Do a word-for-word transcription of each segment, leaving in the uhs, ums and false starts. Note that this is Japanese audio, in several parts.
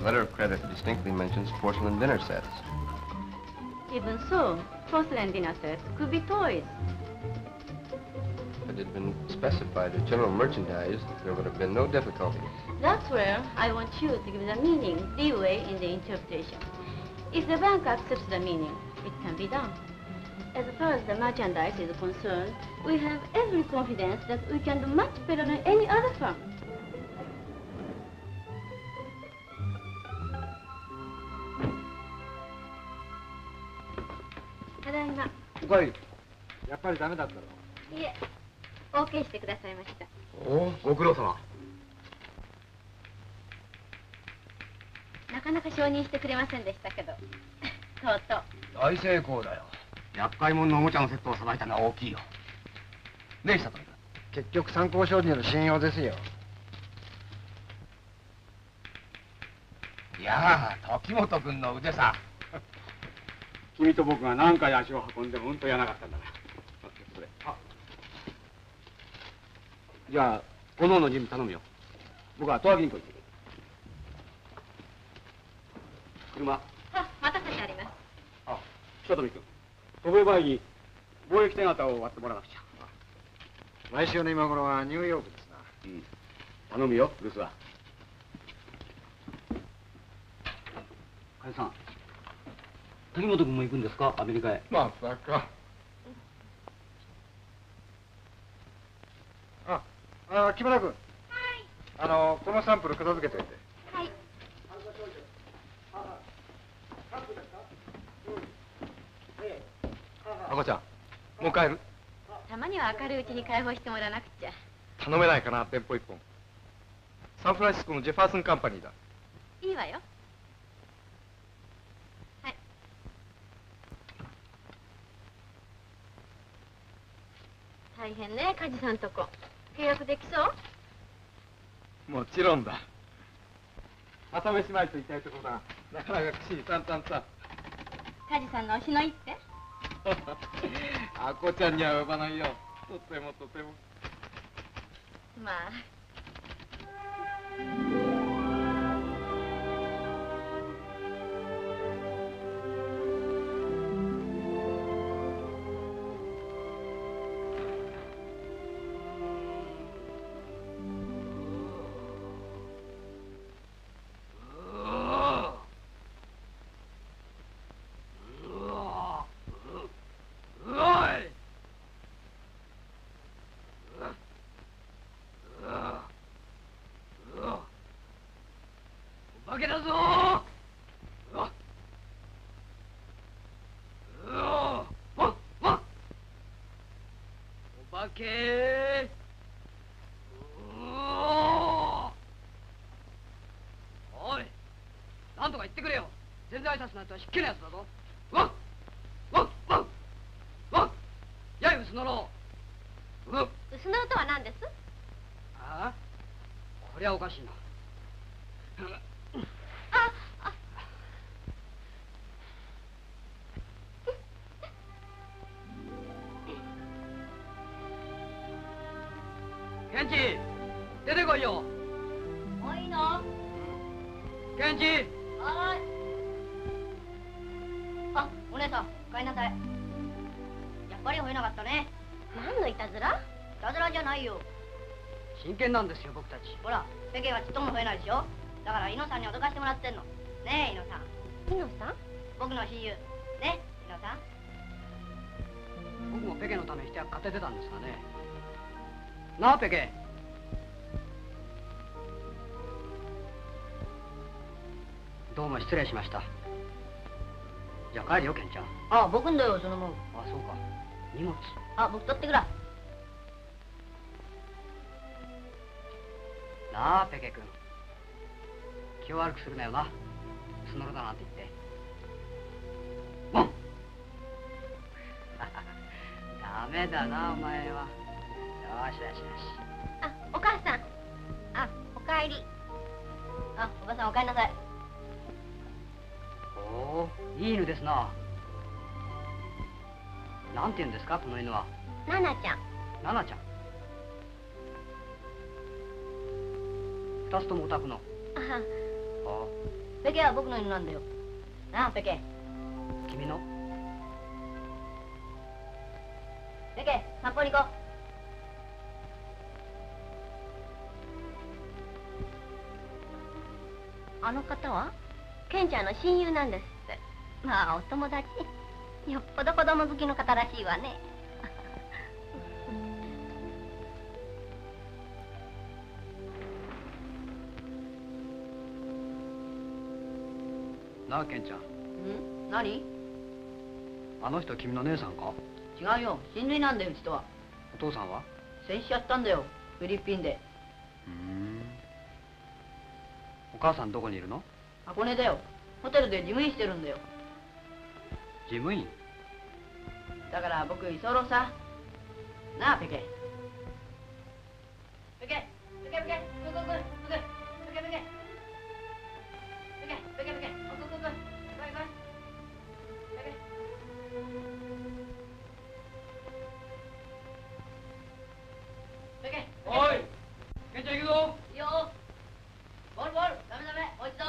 letter of credit distinctly mentions porcelain dinner sets. Even so, porcelain dinner sets could be toys. If it had been specified as general merchandise, there would have been no difficulty. That's where I want you to give the meaning leeway in the interpretation. If the bank accepts the meaning, it can be done. As far as the merchandise is concerned, we have every confidence that we can do much better than any other firm. Tadaima. おかえり。やっぱりダメだったろ。 いえ、OK してくださいました。 おお、ご苦労様。 なかなか承認してくれませんでしたけど、とうとう。 大成功だよ。厄介者のおもちゃのセットをさばいたのは大きいよ。ねえ、久富君。結局参考商人の信用ですよ。いやあ、時本君の腕さ。君と僕が何回足を運んでもうんとやらなかったんだな。それ。あ。じゃあ、おのおの準備頼むよ。僕は十和銀行行ってくる。車。 あ、待たせてあります。 あ、久富君。渡米前に貿易手形を割ってもらわなくちゃ。来週の今頃はニューヨークですな。うん。頼むよ、留守は。加谷さん、時本君も行くんですか、アメリカへ。まさか。あ、あ、木村君。はい。あの、このサンプル片付けておいて。 はい。 赤ちゃん、もう帰る？ たまには明るいうちに解放してもらわなくちゃ。 頼めないかな、電報一本。サンフランシスコのジェファーソンカンパニーだ。 いいわよ。はい。大変ね、梶さんとこ。契約できそう？ もちろんだ。朝飯前と言いたいところだ。なかなか口に淡々さ。 梶さんの推しの一手？ あこちゃんには呼ばないよ。とてもとても。 まあ。 おい、なんとか言ってくれよ。全然挨拶なんてはひっきりなやつだぞ。わっわっわっわっ。やい、薄のろう。 薄のろとは何です？ ああ、こりゃおかしいな。 あ、あ。 ケンチ、出てこいよ。 もういいの？ ケンチ。 はーい。あ、お姉さん、お帰りなさい。やっぱり吠えなかったね。何のいたずら？いたずらじゃないよ。 真剣なんですよ、僕たち。 ほら、世間はちっとも吠えないでしょ。だから、イノさんに脅かしてもらってんの。ねえ、イノさん。イノさん？僕の親友。ね、イノさん。 僕もペケのためにしては買って出たんですがね。なあ、ペケ。どうも失礼しました。じゃあ帰るよ、ケンちゃん。 あ、僕んだよ、そのもん。 あ、そうか。荷物。 あ、僕取ってくら。 なあ、ペケ君。気を悪くするなよな。スノロだなんて言って。ボンダメだな、お前は。よしよしよし。 あ、お母さん。あ、おかえり。あ、おばさんおかえりなさい。 おお、いい犬ですな。なんて言うんですか、この犬は。 ナナちゃん。 ナナちゃん。二つともお宅の。 あは。 ああ。 ペケは僕の犬なんだよ。なあ、ペケ。 君のペケ、散歩に行こう。あの方はケンちゃんの親友なんですって。 まあ、お友達。よっぽど子供好きの方らしいわね。 なあ、ケンちゃん。 ん？何？ あの人君の姉さんか？ 違うよ。親類なんだよ、うちとは。 お父さんは？ 戦死やったんだよ。フィリピンで。 ふん。お母さんどこにいるの？ 箱根だよ。ホテルで事務員してるんだよ。 事務員？ だから僕居候さ。なあ、ペケ。ペケ、ペケペケ、ペケペケ、ペケペケ、ペケペケ、ペケペケ、ペケペケ、ペケペケ、来い来い、ペケ。ペケ。 おい、ケンちゃん行くぞ。 いいよ。ボールボール、ダメダメ、もう一度。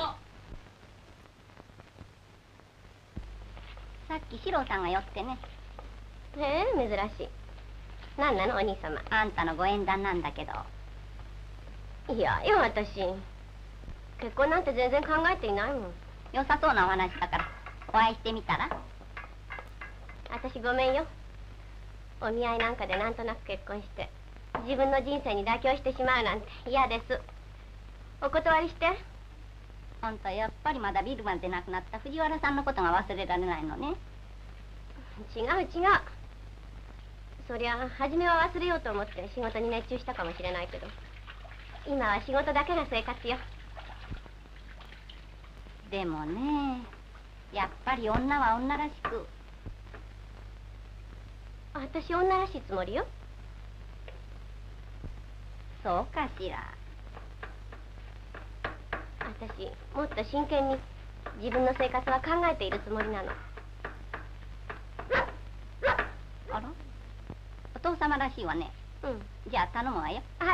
さっき四郎さんが寄ってね。 へえ、珍しい。何なの、お兄様。 あんたのご縁談なんだけど。 いやよ、私。結婚なんて全然考えていないもん。 良さそうなお話だから、お会いしてみたら？ 私ごめんよ。お見合いなんかでなんとなく結婚して、自分の人生に妥協してしまうなんて嫌です。お断りして。 あんたやっぱりまだビルマで亡くなった藤原さんのことが忘れられないのね。 違う違う。そりゃ初めは忘れようと思って仕事に熱中したかもしれないけど、今は仕事だけが生活よ。 でもね、やっぱり女は女らしく。 私女らしいつもりよ。 そうかしら。 私もっと真剣に自分の生活は考えているつもりなの。 あら、お父様らしいわね。 うん。 じゃあ頼むわよ。 はい。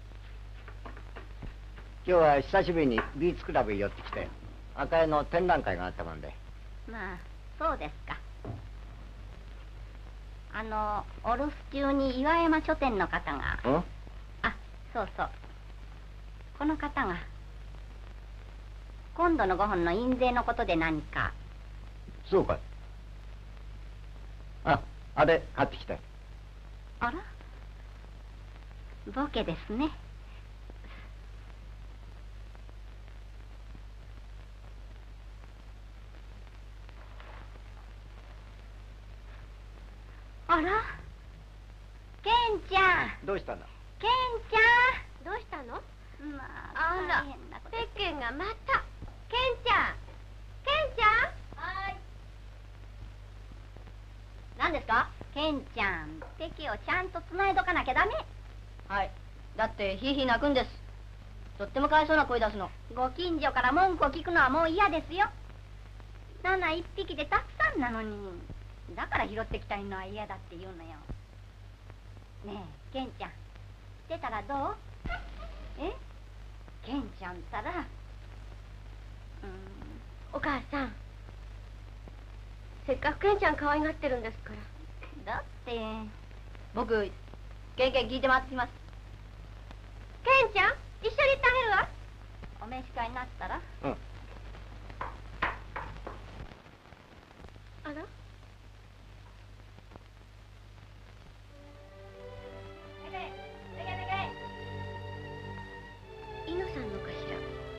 今日は久しぶりにビーチクラブに寄ってきて、赤江の展覧会があったもんで。 まあ、そうですか。あの、お留守中に岩山書店の方が。 ん？ あ、そうそう。この方が、今度のご本の印税のことで何か。 そうかい。あ、あれ買ってきたよ。 あら、ボケですね。あら、ケンちゃん。 どうしたんだ？ ケンちゃどうしたの？ ん。まあ、 あら大変なこと。 ペッケンがまた。ケンちゃん。ケンちゃん。 はい。何ですか？ケンちゃん、ペケをちゃんとつないどかなきゃダメ。はい。だってヒーヒー泣くんです。とってもかわいそうな声出すの。ご近所から文句を聞くのはもう嫌ですよ。ナナ一匹でたくさんなのに。だから拾ってきたいのは嫌だって言うのよ。ねえ、ケンちゃん、してたらどう？え？ケンちゃんったら。うーん。 お母さん。せっかくケンちゃん可愛がってるんですから。 だって、僕、ケンケン聞いて回ってきます。 ケンちゃん、一緒に行ってあげるわ。 お召し替えになったら？ うん。 あら？イノさんのかしら。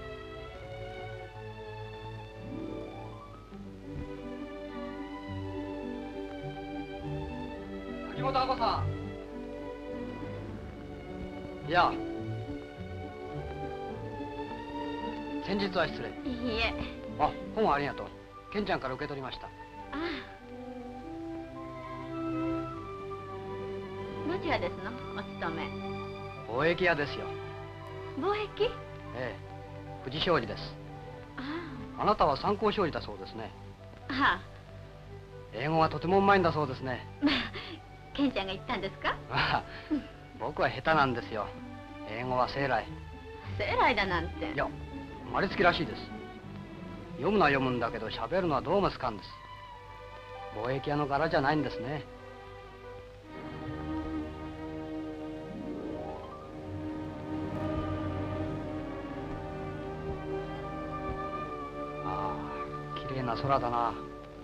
秋元亜子さん。いや、先日は失礼。 いいえ。 あ、本ありがとう。ケンちゃんから受け取りました。 ああ。どちらですの、お勤め？ 貿易屋ですよ。 貿易？ ええ、藤商事です。 ああなたは参考商事だそうですね。 あ。はあ。 英語がとてもうまいんだそうですね。 まあ、ケンちゃんが言ったんですか？ ああ、僕は下手なんですよ。英語は生来。 生来だなんて。 いや、生まれつきらしいです。 読むのは読むんだけど喋るのはどうもつかんです。貿易屋の柄じゃないんですね。ああ、綺麗な空だな。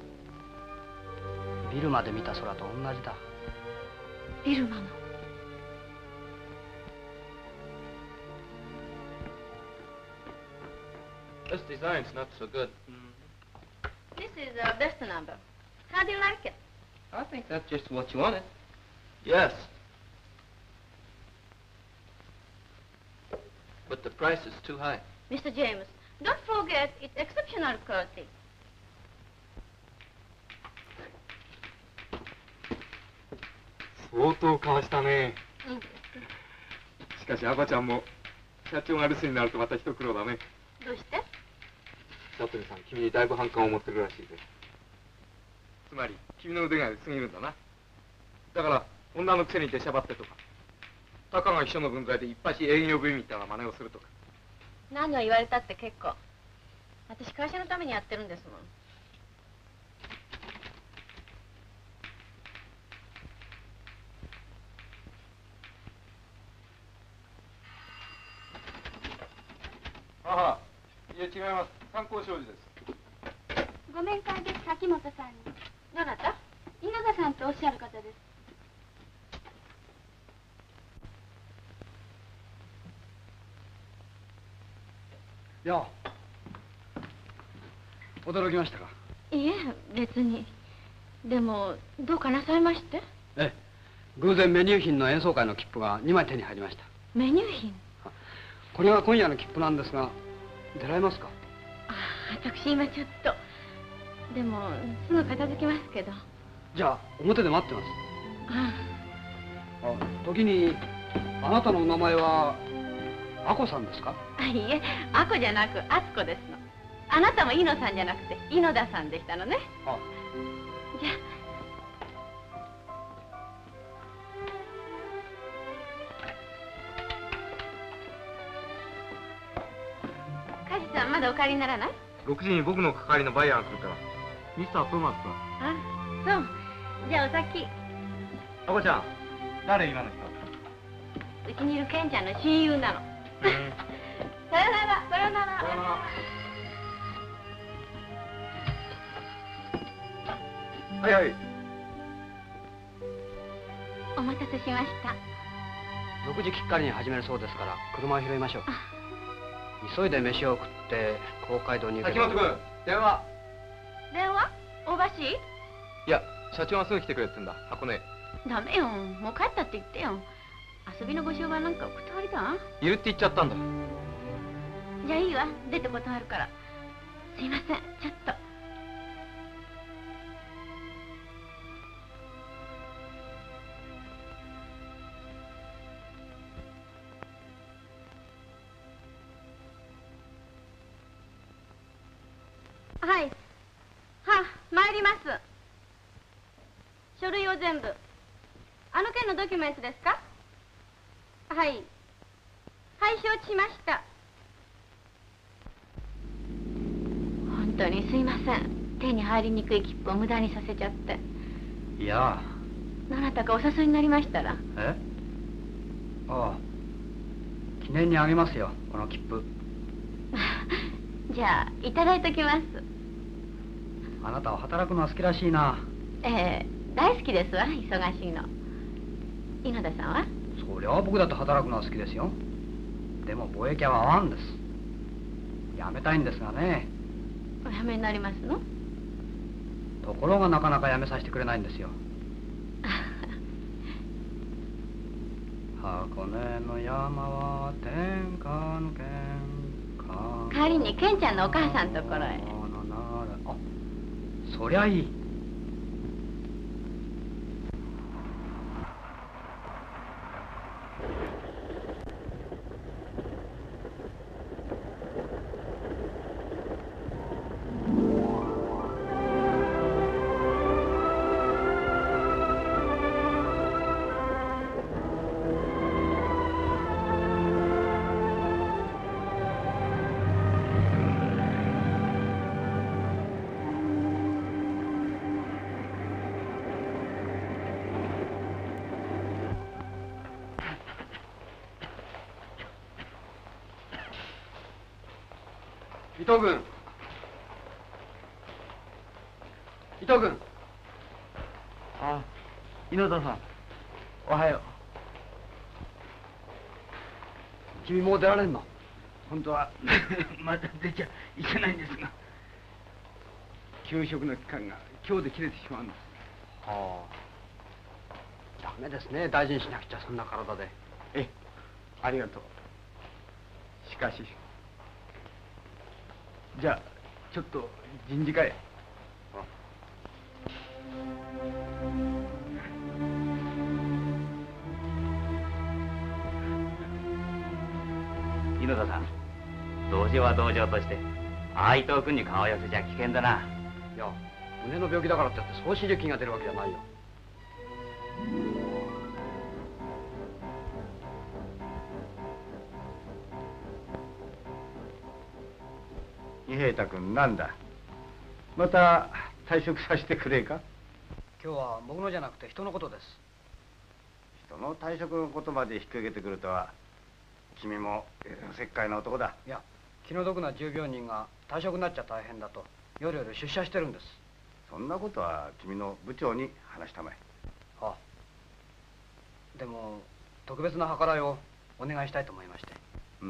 ビルマで見た空と同じだ。 ビルマの。 This design's not so good. This is our best number. How do you like it? I think that's just what you wanted. Yes. But the price is too high. Mister James, don't forget it's exceptional quality. 相当かわしたね。 うん。 しかし赤ちゃんも社長が留守になるとまた一苦労だね。 どうして？ サトミさん、君にだいぶ反感を持ってるらしいぜ。つまり君の腕が良すぎるんだな。だから女のくせに出しゃばってとか、たかが秘書の分際で一発営業部員みたいな真似をするとか。 何を言われたって結構。私会社のためにやってるんですもん。 ああ、いえ違います。参考商事です。 ご面会です。柿本さんに。 どなた？ 稲田さんとおっしゃる方です。 いや、驚きましたか？ いえ、別に。でも、どうかなさいまして？ ええ、偶然メニュー品の演奏会の切符がにまい手に入りました。 メニュー品？ これが今夜の切符なんですが、出られますか？ ああ、私今ちょっと。でも、すぐ片付きますけど。 じゃあ、表で待ってます。 ああ。あ、時に、あなたのお名前は、アコさんですか？ あ、いいえ、アコじゃなく、アツコですの。あなたもイノさんじゃなくて、イノダさんでしたのね。 あ。 じゃあ。カジさん、まだお帰りにならない？ ろくじに僕の係のバイヤーが来るから。ミスター・トーマス君。 あ、そう。じゃあお先。 アコちゃん、誰今の人？ うちにいるケンちゃんの親友なの。さよなら、さよなら。 さよなら。はいはい。 お待たせしました。 ろくじきっかりに始めるそうですから、車を拾いましょう。急いで飯を食って公会堂に行けば。 秋元君、電話。 電話？大橋？ いや、社長がすぐ来てくれってんだ。箱根。 ダメよ、もう帰ったって言ってよ。遊びのご商売なんかお断りだ。 いるって言っちゃったんだ。 じゃあいいわ、出て断るから。すいません、ちょっと。はい。は、参ります。書類を全部。あの件のドキュメントですか？はい。はい、承知しました。本当にすいません。手に入りにくい切符を無駄にさせちゃって。 いや。 どなたかお誘いになりましたら。 え？ああ。記念にあげますよ、この切符。 じゃあ、いただいときます。 あなたは働くのは好きらしいな。 ええ、大好きですわ、忙しいの。井野田さんは？ そりゃあ僕だって働くのは好きですよ。でも貿易屋は合わんです。辞めたいんですがね。 お辞めになりますの？ ところがなかなか辞めさせてくれないんですよ。箱根の山は天下の剣か。 帰りにケンちゃんのお母さんのところへ。 あ、そりゃいい。 伊藤君。伊藤君。 あ、猪田さん、おはよう。 君もう出られんの？ 本当はまだ出ちゃいけないんですが、給食の期間が今日で切れてしまうんです。 はあ。ダメですね、大事にしなくちゃ、そんな体で。 ええ、ありがとう。しかし、じゃあちょっと人事課へ。 猪田さん、同情は同情として伊藤君に顔を寄せちゃ危険だな。 いや、胸の病気だからってやって総支持金が出るわけじゃないよ。 二平太君、なんだ、また退職させてくれか。 今日は僕のじゃなくて人のことです。 人の退職のことまで引き受けてくるとは、君も石灰な男だ。 いや、気の毒な従業員が退職になっちゃ大変だと夜々出社してるんです。 そんなことは君の部長に話したまえ。 ああ、でも特別な計らいをお願いしたいと思いまして。 うん、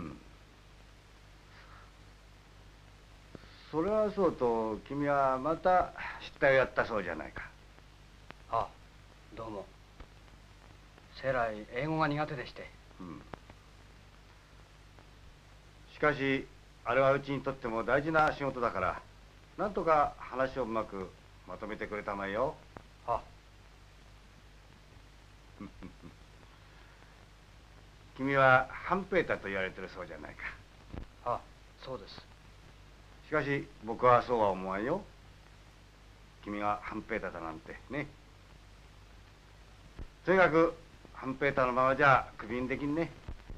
それはそうと、君はまた失態をやったそうじゃないか。 ああ、どうも。生来英語が苦手でして。 うん、しかしあれはうちにとっても大事な仕事だから、なんとか話をうまくまとめてくれたまえよ。 あ君は半平太と言われてるそうじゃないか。 あ、そうです。 しかし僕はそうは思わんよ。君が半平太だなんてね。とにかく半平太のままじゃクビにできんね。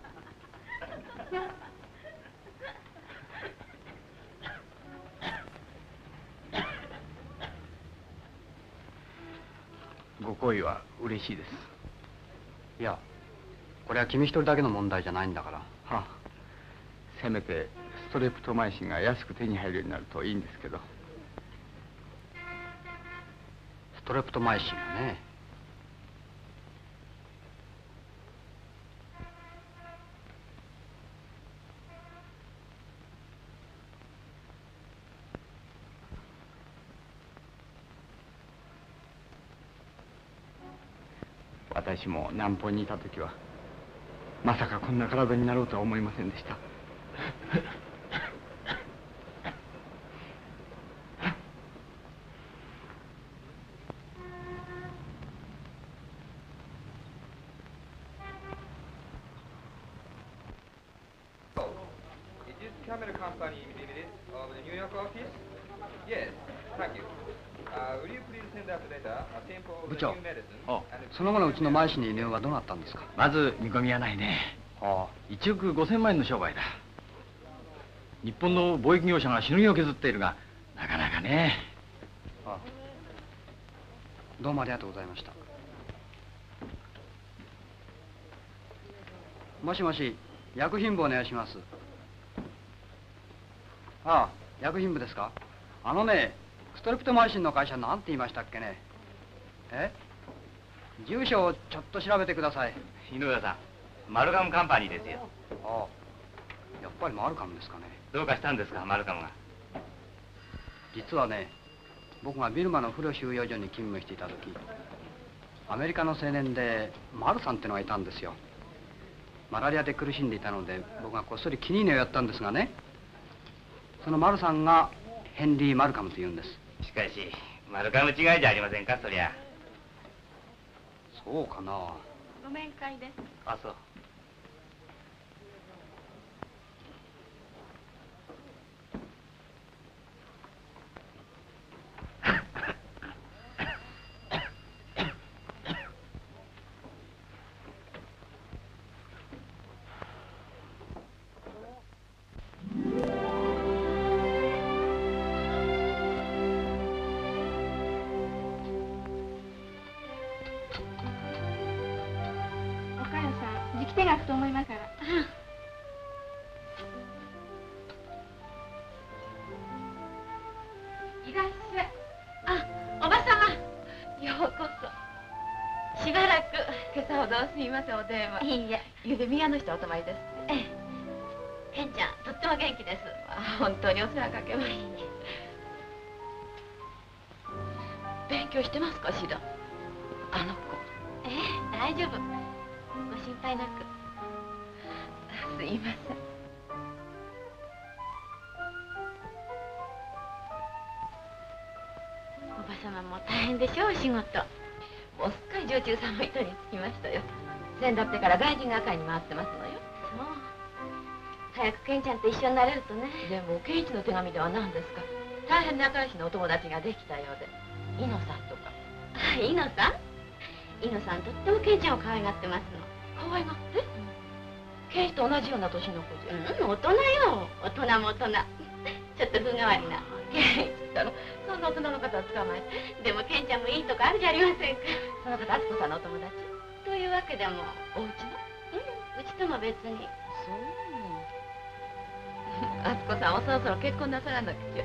ご好意は嬉しいです。 いや、これは君一人だけの問題じゃないんだから。はあ、せめてストレプトマイシンが安く手に入るようになるといいんですけど。 ストレプトマイシンがね。 私も南方にいた時はまさかこんな体になろうとは思いませんでした。 部長、その後のうちのマイシンの輸入はどうなったんですか。 まず見込みはないね。 ああ、 いちおくごせんまんえんの商売だ。日本の貿易業者がしのぎを削っているが、なかなかね。 ああ、どうもありがとうございました。もしもし、薬品部お願いします。ああ、薬品部ですか。あのね、ストレプトマイシンの会社なんて言いましたっけね。え、住所をちょっと調べてください。 井上さん、マルガムカンパニーですよ。 ああ、やっぱりマルカムですかね。 どうかしたんですか、マルカムが。 実はね、僕がビルマの不慮収容所に勤務していた時、アメリカの青年でマルさんってのがいたんですよ。マラリアで苦しんでいたので、僕がこっそりキニーネをやったんですがね、そのマルさんがヘンリー・マルカムというんです。 しかしマルカム違いじゃありませんか、そりゃ。 そうかな。 ご面会です。 あ、そう。 時期手が空くと思いますから。 どすみません、お電話。 いいえ。 ゆうべ宮の下お泊まりです。 ええ。ケンちゃん、とっても元気です。 本当にお世話かけます。勉強してますかしら、あの子。 ええ、大丈夫。ご心配なく。 すいません。 おば様も大変でしょう、仕事。 もうすっかり女中さんの糸につきましたよ。先だってから外人係に回ってますのよ。 そう。早くケンちゃんと一緒になれるとね。 でもケンイチの手紙では何ですか。大変仲良しのお友達ができたようで、イノさんとか。 あ、イノさん。イノさんとってもケンちゃんを可愛がってますの。可愛がって？ケンイチと同じような年の子じゃ。うん、大人よ。大人も大人。ちょっと風変わりな。 ケンイチったの、そんな大人の方を捕まえて。 でもケンちゃんもいいとこあるじゃありませんか。 その方、敦子さんのお友達？ というわけでも。 お家の？ うん、うちとも別に。 そう。敦子さんはそろそろ結婚なさらなくちゃ。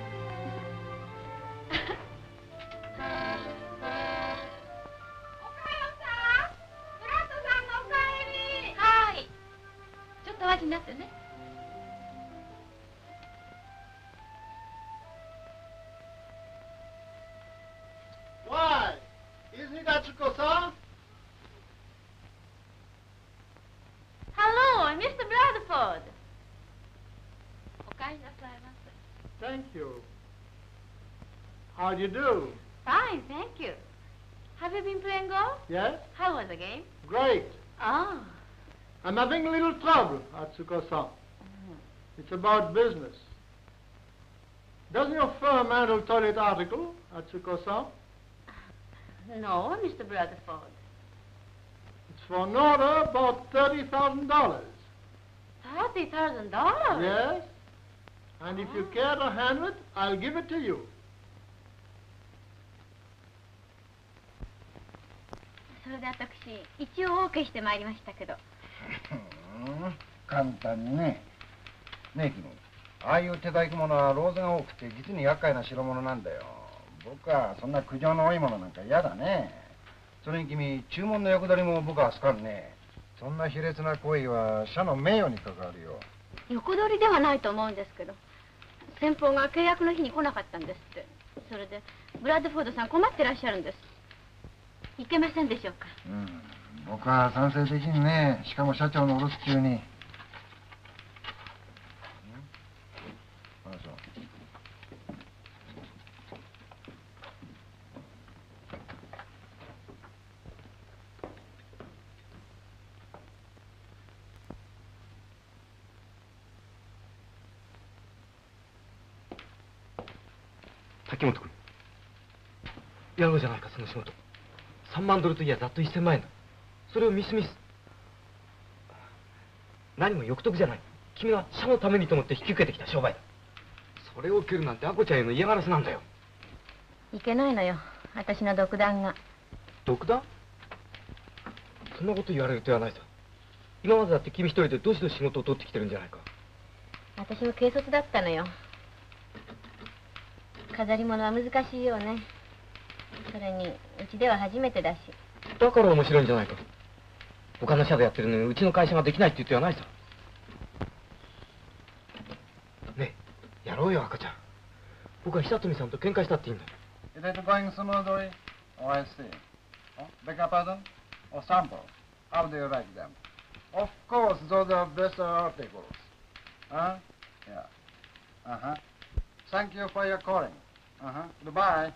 お待ちになってね。 Why? Isn't it Atsuko-san? Hello, Mister Bradford. お帰りなさいませ。Thank you. How do you do? Fine, thank you. Have you been playing golf? Yes? How was the game? Great. Oh. I'm having a little trouble, Atsuko-san. Mm-hmm. It's about business. Doesn't your firm handle toilet article, Atsuko-san? No, Mister Bradford. It's for an order about thirty thousand dollars. Thirty thousand dollars? Yes. And if you care to handle it, I'll give it to you. それで私、一応 OK してまいりましたけど。 簡単にね。ねえ君、ああいう手細工物はローズが多くて実に厄介な代物なんだよ。僕はそんな苦情の多いものなんか嫌だね。それに君、注文の横取りも僕は好かんね。そんな卑劣な行為は社の名誉に関わるよ。 横取りではないと思うんですけど、先方が契約の日に来なかったんですって。それでブラッドフォードさん困ってらっしゃるんです。いけませんでしょうか。 うん、僕は賛成できんね。しかも社長のお留守中に。あ、そう。 滝本君、やろうじゃないかその仕事。さんまんドルといやざっといっせんまんえんだ。それをミスミス。何も欲得じゃない。君は社のためにと思って引き受けてきた商売だ。それを受けるなんてアコちゃんへの嫌がらせなんだよ。 いけないのよ、私の独断が。 独断？そんなこと言われる手はないさ。今までだって君一人でどしどし仕事を取ってきてるんじゃないか。 私も軽率だったのよ。飾り物は難しいよね。それにうちでは初めてだし。 だから面白いんじゃないか。他の社でやってるのにうちの会社ができないって言ってはないさ。ねえ、やろうよ赤ちゃん。僕は久富さんと喧嘩したっていいんだ。 Is it going smoothly? Oh, I see. Oh, beg your pardon? Or sample? How do you like them? Of course, those are best articles. Huh? Yeah. Uh-huh. Thank you for your calling. Uh-huh. Goodbye.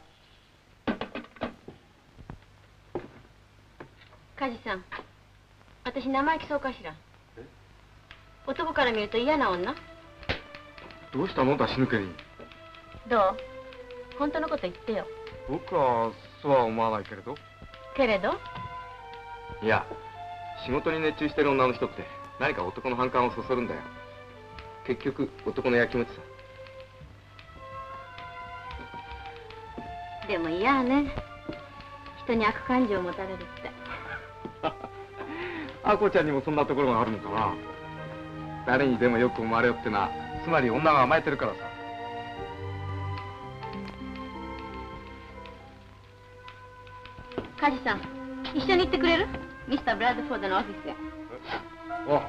梶さん、私生意気そうかしら。男から見ると嫌な女。 どうしたの出し抜けに。 どう？本当のこと言ってよ。 僕はそうは思わないけれど。 けれど？ いや、仕事に熱中してる女の人って何か男の反感をそそるんだよ。結局男のやきもちさ。 でも嫌ね。人に悪感情を持たれるって。 アコちゃんにもそんなところがあるのかな。誰にでもよく思われよってのは、つまり女が甘えてるからさ。 梶さん、一緒に行ってくれる？ ミスターブラッドフォードのオフィスへ。 お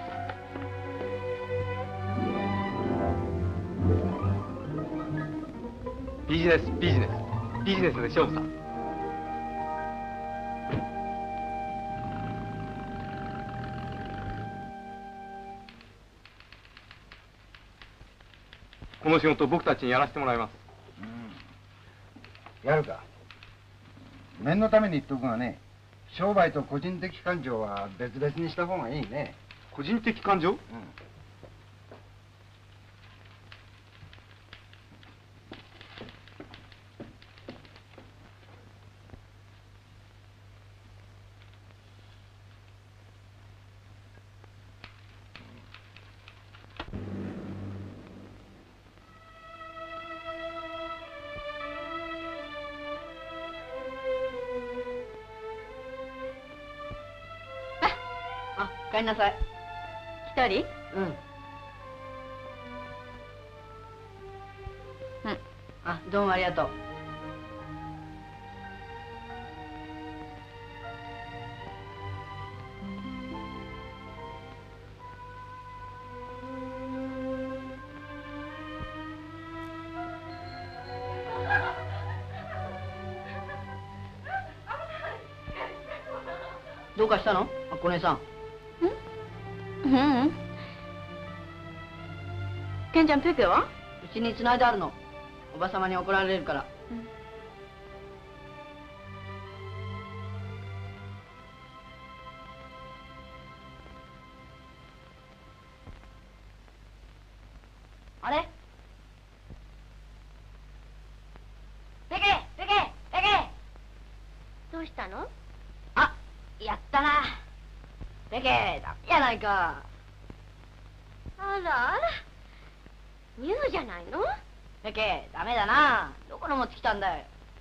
ビジネスビジネスビジネスで勝負さ。この仕事僕たちにやらせてもらいます。 うん、やるか。念のために言っとくがね、商売と個人的感情は別々にした方がいいね。 個人的感情？うん。 帰りなさい。 一人？ うん。うん。あ、どうもありがとう。どうかしたの？あっこ姉さん。 うん。ケンちゃんペケは？ うちに繋いであるの。おばさまに怒られるから。 うん、 あれ？ペケペケペケ！どうしたの？あ、やったな。ペケ、ダメやないか。あらあら、ニューじゃないの？ ペケ、ダメだな。どこの持ってきたんだよ。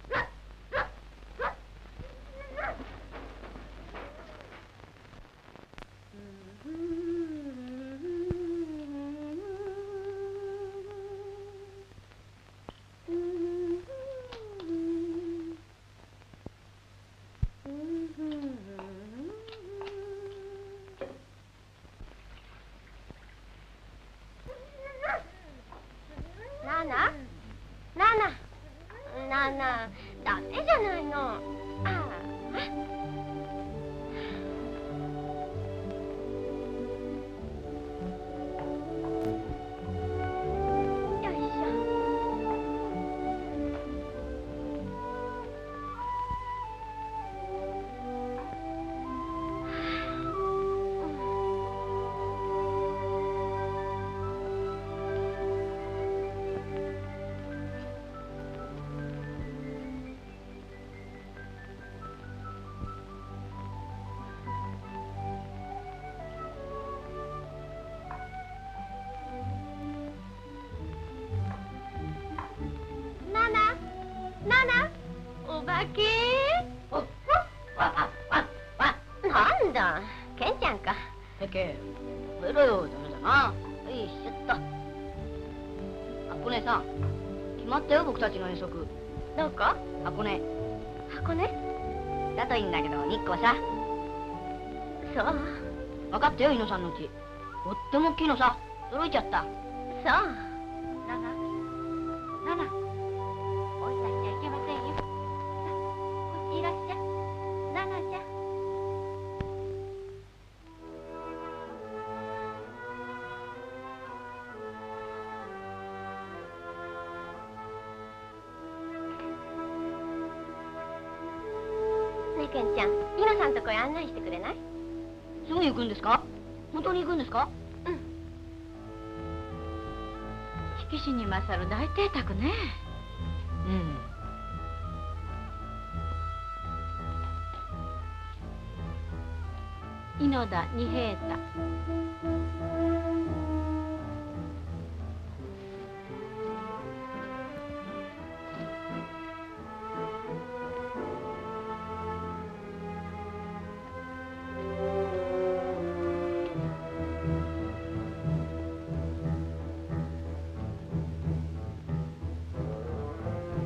なんだ、ケンちゃんか。 ペケ、食べろよ、ダメだな。よいしょっと。あっこ姉さん、決まったよ、僕たちの遠足。 どこ？ 箱根。 箱根？だといいんだけど、日光さ。そう。 分かったよ、イノさんのうち。とっても大きいのさ。驚いちゃった。 そう。ナナ、ナナ、おいたしちゃいけませんよ。さあ、こっちいらっしゃい。ナナちゃん。ねえ、ケンちゃん、イノさんとこへ案内してくれない？ すぐ行くんですか？本当に行くんですか？ うん。 色紙に勝る大邸宅ね。うん。井野田二平太。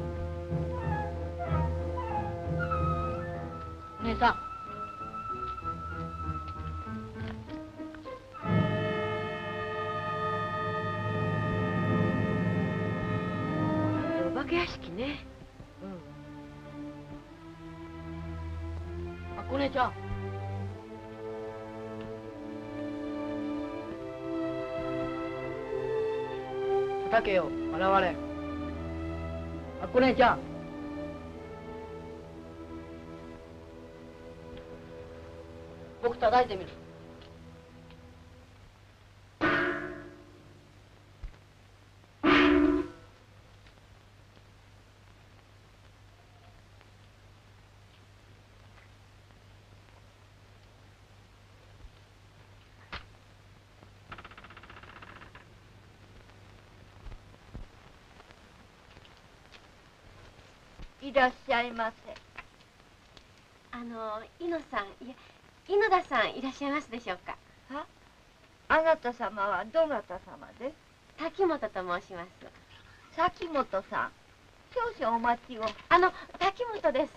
姉さん、 ね。 うん。あこねちゃん。叩けよ、現れ。あこねちゃん。僕叩いてみる。 いらっしゃいませ。 あの、猪野さん、いや、猪田さんいらっしゃいますでしょうか。 はあなた様はどなた様です？ 滝本と申します。 滝本さん、少々お待ちを。 あの、滝本です。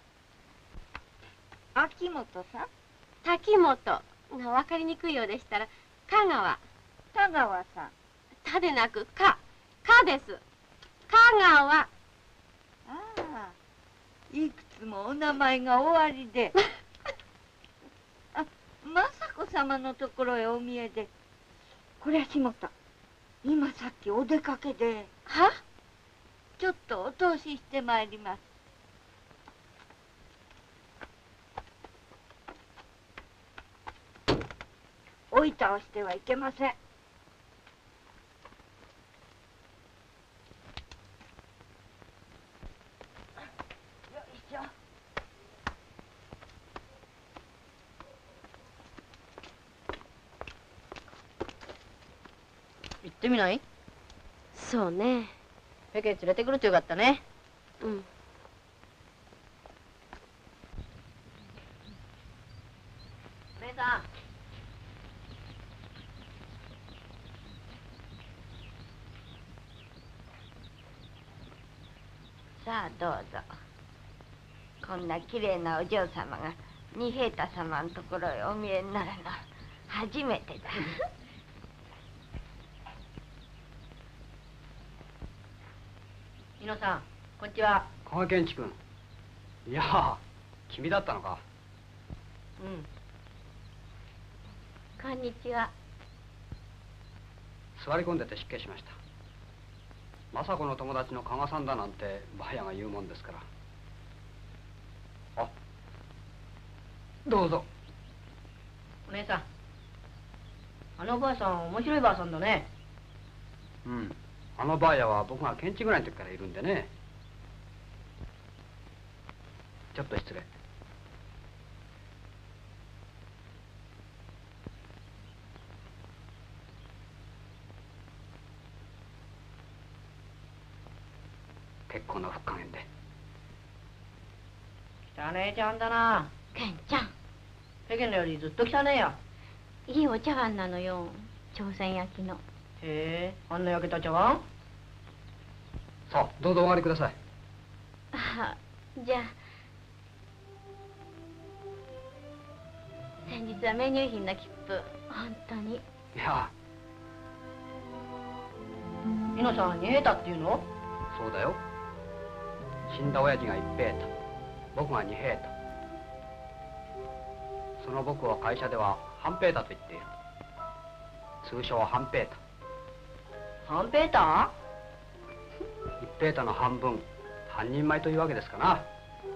秋元さん？ 滝本が分かりにくいようでしたら、香川。 田川さん。 田でなく、か。かです。香川。 ああ、いくつもお名前がおありで。あ、雅子様のところへお見えで。こりゃしもた。今さっきお出かけで。 は？ ちょっとお通ししてまいります。おいたをしてはいけません。よいしょ。 行ってみない？ そうね。 ペケ連れてくるとよかったね。 うん。 姉さん。 さあどうぞ。こんなきれいなお嬢様が二平太様のところへお見えになるの初めてだ。 猪野さん、こんにちは。 古賀健一君。いやあ、君だったのか。 うん。 こんにちは。 座り込んでて失敬しました。雅子の友達の加賀さんだなんてばあやが言うもんですから。あ、どうぞ。 お姉さん、あのばあさん面白いばあさんだね。 うん、あのばあやは僕が検知ぐらいの時からいるんでね。ちょっと失礼。結構な不加減で。 汚ねえちゃんだな。 ケンちゃん。 世間のよりずっと汚ねえや。 いいお茶碗なのよ。朝鮮焼きの。 へえ、あんな焼けた茶碗？ さあ、どうぞお上がりください。 あ、じゃあ。先日はメニュー品の切符、本当に。 いや。 猪野さん、二平太っていうの？ そうだよ。死んだ親父が一平太、僕が二平太。その僕は会社では半平太と言っている。通称半平太。 半平太？ 一平太の半分、半人前というわけですかな。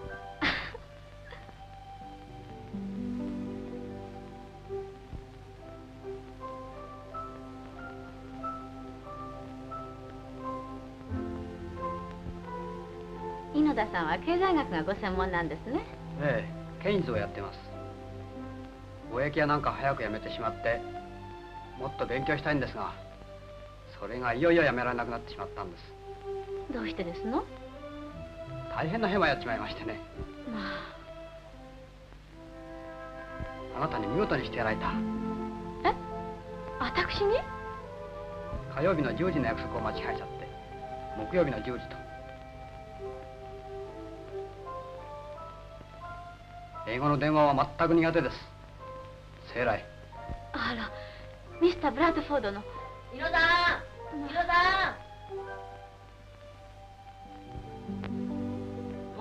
猪田さんは経済学がご専門なんですね。 ええ、ケインズをやってます。貿易やなんか早く辞めてしまってもっと勉強したいんですが、それがいよいよやめられなくなってしまったんです。 どうしてですの？ 大変なヘマやっちまいましてね。 まあ、あなたに見事にしてやられた。 え？私に？ 火曜日のじゅうじの約束を間違えちゃって木曜日のじゅうじと。英語の電話は全く苦手です。生来。 あら、ミスター・ブラッドフォードの。 猪野さん、猪野さ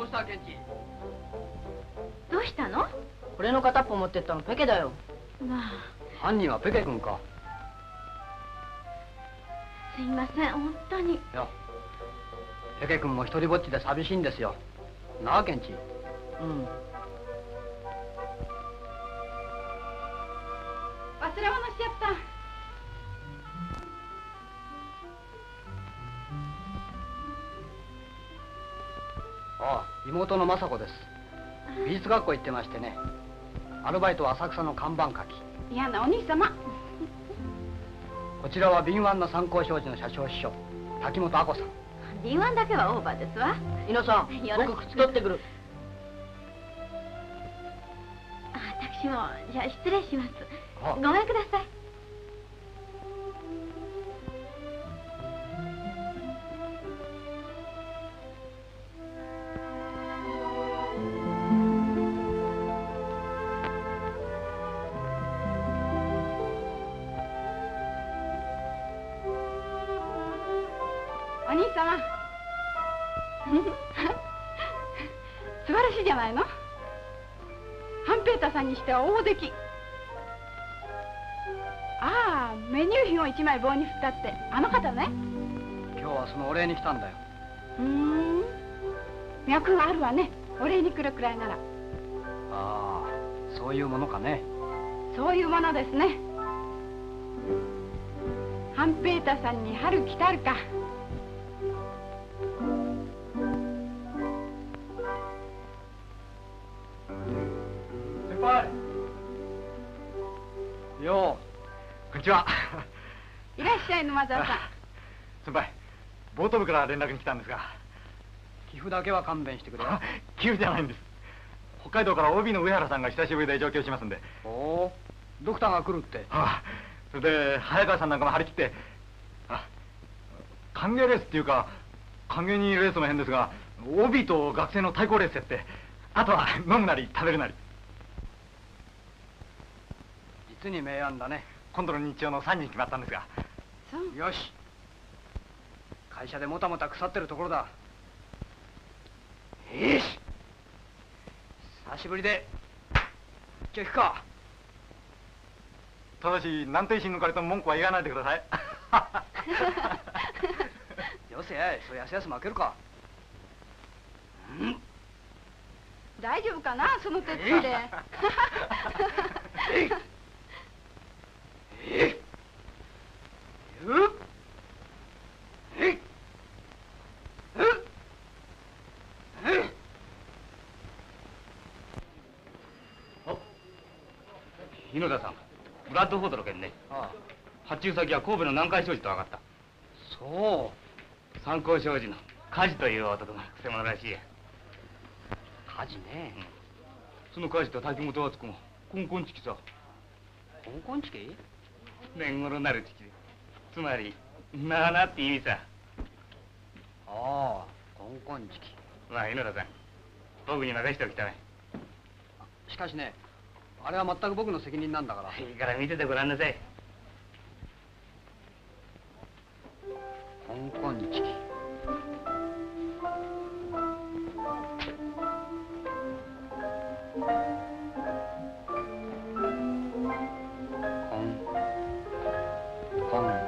したケンチ？ どうしたの？ これの片っぽ持ってったのペケだよ。 まあ犯人はペケ君か。 すいません、本当に。 いや、ペケ君も一人ぼっちで寂しいんですよ。なあケンチ？ うん。 忘れ物しちゃった。 ああ、妹の雅子です。美術学校行ってましてね。アルバイトは浅草の看板書き。 嫌なお兄様。 こちらは敏腕な参考商事の社長秘書、滝本亜子さん。 敏腕だけはオーバーですわ。 猪野さん、僕靴取ってくる。 私も、じゃあ失礼します。 ああ、 ごめんください。 お兄様。素晴らしいじゃないの。ハンペーターさんにしては大出来。ああ、メニュー品を一枚棒に振ったってあの方ね。 今日はそのお礼に来たんだよ。 うーん、脈があるわね。お礼に来るくらいなら。 ああ、そういうものかね。 そういうものですね。ハンペーターさんに春来たるか。 先輩。よう、こんにちは。 いらっしゃい、沼沢さん。 先輩、ボート部から連絡に来たんですが。 寄付だけは勘弁してくれよ。 寄付じゃないんです。北海道から オービー の上原さんが久しぶりで上京しますんで。 おお、ドクターが来るって。 ああ、それで早川さんなんかも張り切って、あ、歓迎レースっていうか、歓迎にレースも変ですが、 オービー と学生の対抗レースやって、あとは飲むなり食べるなり。 実に明暗だね。 今度の日曜のさんにん決まったんですが。 そうよし、会社でもたもた腐ってるところだ。よし、久しぶりでじゃあ行くか。 ただし何点死ぬかれとも文句は言わないでください。 よせやい、そうやすやす負けるか。うん、 大丈夫かな、その手つきで。 えいえいえい日野田さん、ブラッドフォードの件ね。ああ、発注先は神戸の南海商事と分かった。 そう、 参考商事の梶という男がくせ者らしいや。 梶ね、 うん、その梶と滝本敦子もコンコンチキさ。 コンコンチキ？ 年頃なるチキで、つまりなあなって意味さ。 ああ、コンコンチキ。 まあ日野田さん、僕に任せておきたまえ。 しかしね、あれは全く僕の責任なんだから。 いいから見ててごらんなさい。 コンコンチキ。コンコン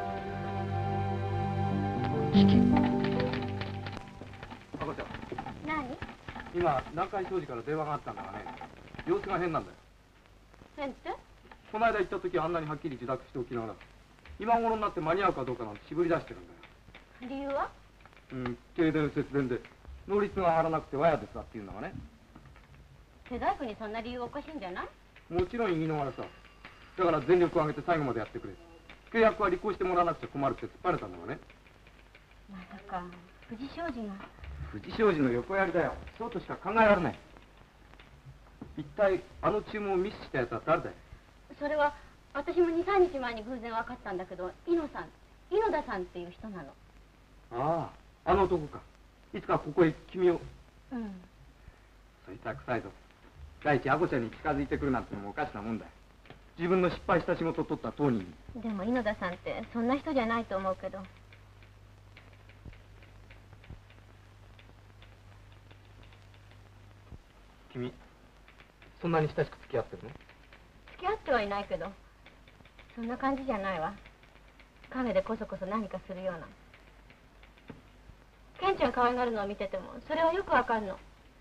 チキ。 赤ちゃん、 何？ 今南海商事から電話があったんだがね、様子が変なんだよ。 変って？ この間行った時あんなにはっきり自宅しておきながら、今頃になって間に合うかどうかなんて絞り出してるんだよ。 理由は？ うん、停電節電で能率が張らなくてワヤですわっていうのがね。 手大工にそんな理由おかしいんじゃない？ もちろん言い逃れさ。だから全力を挙げて最後までやってくれ。契約は履行してもらわなくちゃ困るって突っ張れたんだがね。 まさか藤商事が。 藤商事の横やりだよ。そうとしか考えられない。一体あの注文をミスしたやつは誰だよ。 それは私もにさんにちまえに偶然分かったんだけど、猪野さん、猪田さんっていう人なの。 ああ、あの男か。いつかここへ君を。 うん。 そいつは臭いぞ。第一、アコちゃんに近づいてくるなんてのもおかしなもんだよ。自分の失敗した仕事を取った当人に。 でも猪田さんってそんな人じゃないと思うけど。 君そんなに親しく付き合ってるの？ 付き合ってはいないけど、そんな感じじゃないわ。陰でこそこそ何かするような。ケンちゃん可愛がるのを見ててもそれはよくわかるの。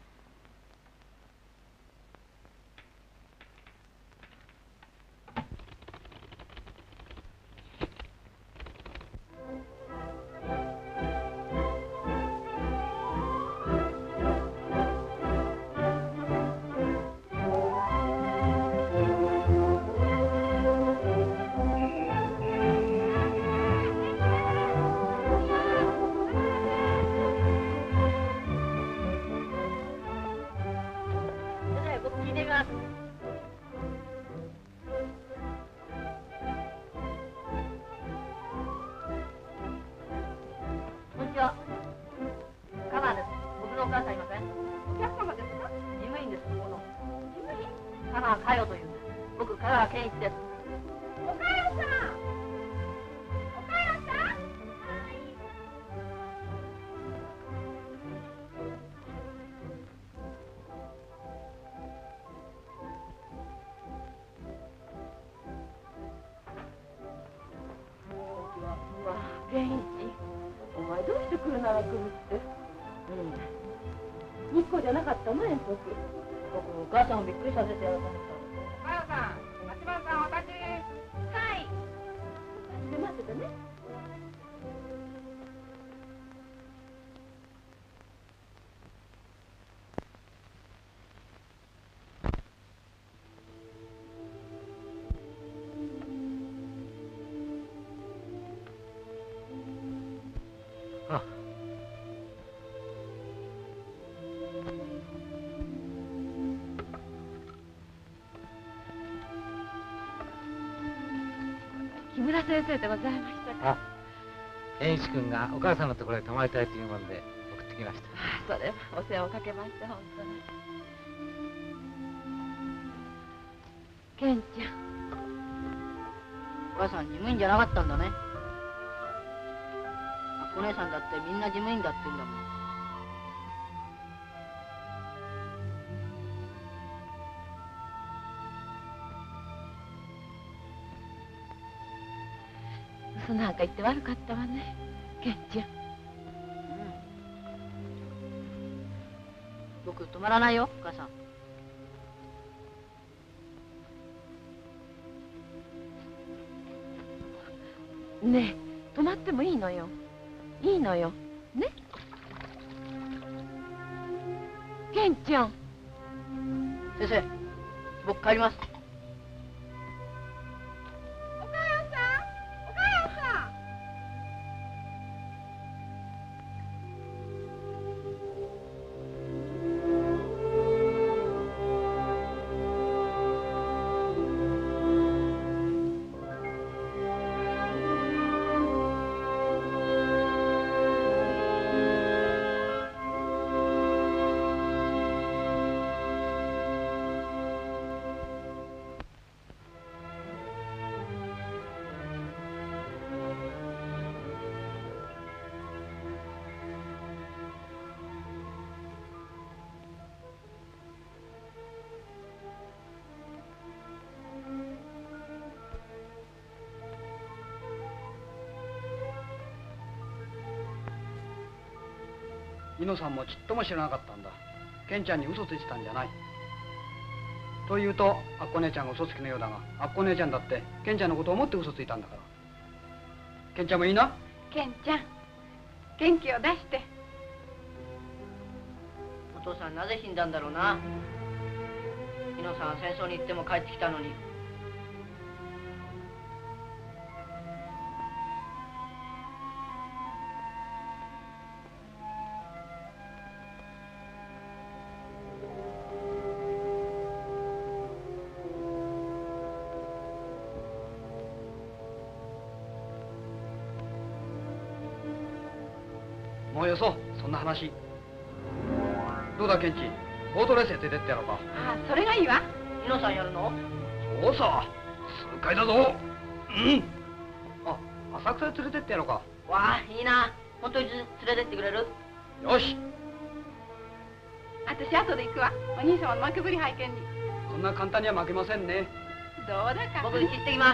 健一、お前どうして来るなら来るって。うん。日光じゃなかったの遠足。僕、お母さんをびっくりさせてやろうと思ったの。お母さん、八番さん、私。はい。あっちで待っててね。木村先生でございましたか。 あ、健一君がお母さんのところへ泊まりたいというもんで送ってきました。 それはお世話をかけました、本当に。健ちゃん、 お母さん事務員じゃなかったんだね。あっこ姉さんだってみんな事務員だって言うんだもん。 嘘なんか言って悪かったわね、健ちゃん。うん。 僕止まらないよ、お母さん。ねえ、止まってもいいのよ。いいのよ。ね。健ちゃん。 先生、僕帰ります。 猪野さんもちっとも知らなかったんだ。健ちゃんに嘘ついてたんじゃない。というとあっこ姉ちゃんが嘘つきのようだが、あっこ姉ちゃんだって健ちゃんのことを思って嘘ついたんだから。健ちゃんもいいな。 健ちゃん、元気を出して。 お父さんなぜ死んだんだろうな。猪野さんは戦争に行っても帰ってきたのに。 もうよそう、そんな話。どうだケンチ、ボートレースへ出てってやろうか。 ああ、それがいいわ。 猪野さんやるの？ そうさ、痛快だぞ。うん。あ、浅草へ連れてってやろうか。 わあ、いいな。本当に連れてってくれる？ よし。 私後で行くわ。お兄様の負けぶり拝見に。 そんな簡単には負けませんね。 どうだか。 僕行ってきます。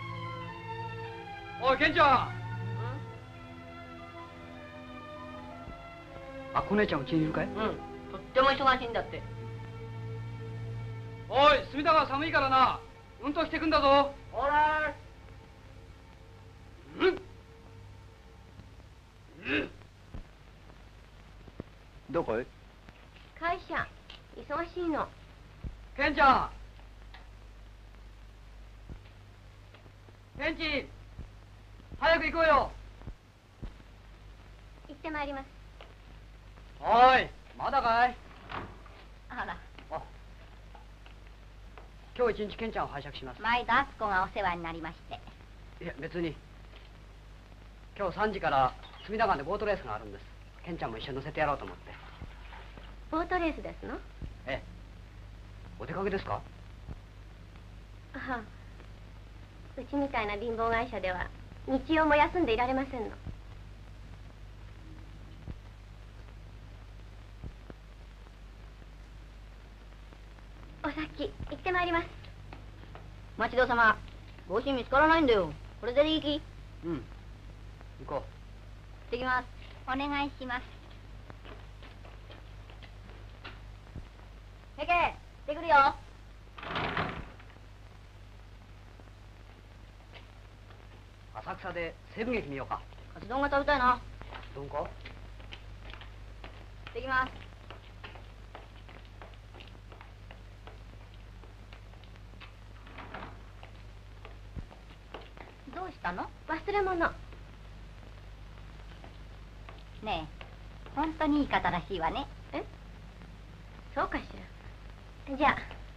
おい、ケンちゃん。あ、こ姉ちゃんうちにいるかい？ うん。とっても忙しいんだって。 おい、隅田川寒いからな。うんとしてくんだぞ。 オーライ。うん。うん。どこへ？ 会社忙しいの。 ケンちゃん。ケンチ。早く行こうよ。 行ってまいります。 おい、まだかい？ あら。 あ、今日一日ケンちゃんを拝借します。 毎度あつこがお世話になりまして。 いや、別に。今日さんじから隅田川でボートレースがあるんです。ケンちゃんも一緒に乗せてやろうと思って。 ボートレースですの？ ええ。お出かけですか？ あは。うちみたいな貧乏会社では日曜も休んでいられませんの。お先行ってまいります。 町田様、帽子見つからないんだよ。これでいいき？ うん。行こう。行ってきます。 お願いします。 へけ、行ってくるよ。 浅草で西部劇見ようか。 カツ丼が食べたいな。 どんか？ 行ってきます。 どうしたの？忘れ物。ねえ、本当にいい方らしいわね。え？そうかしら。じゃあ。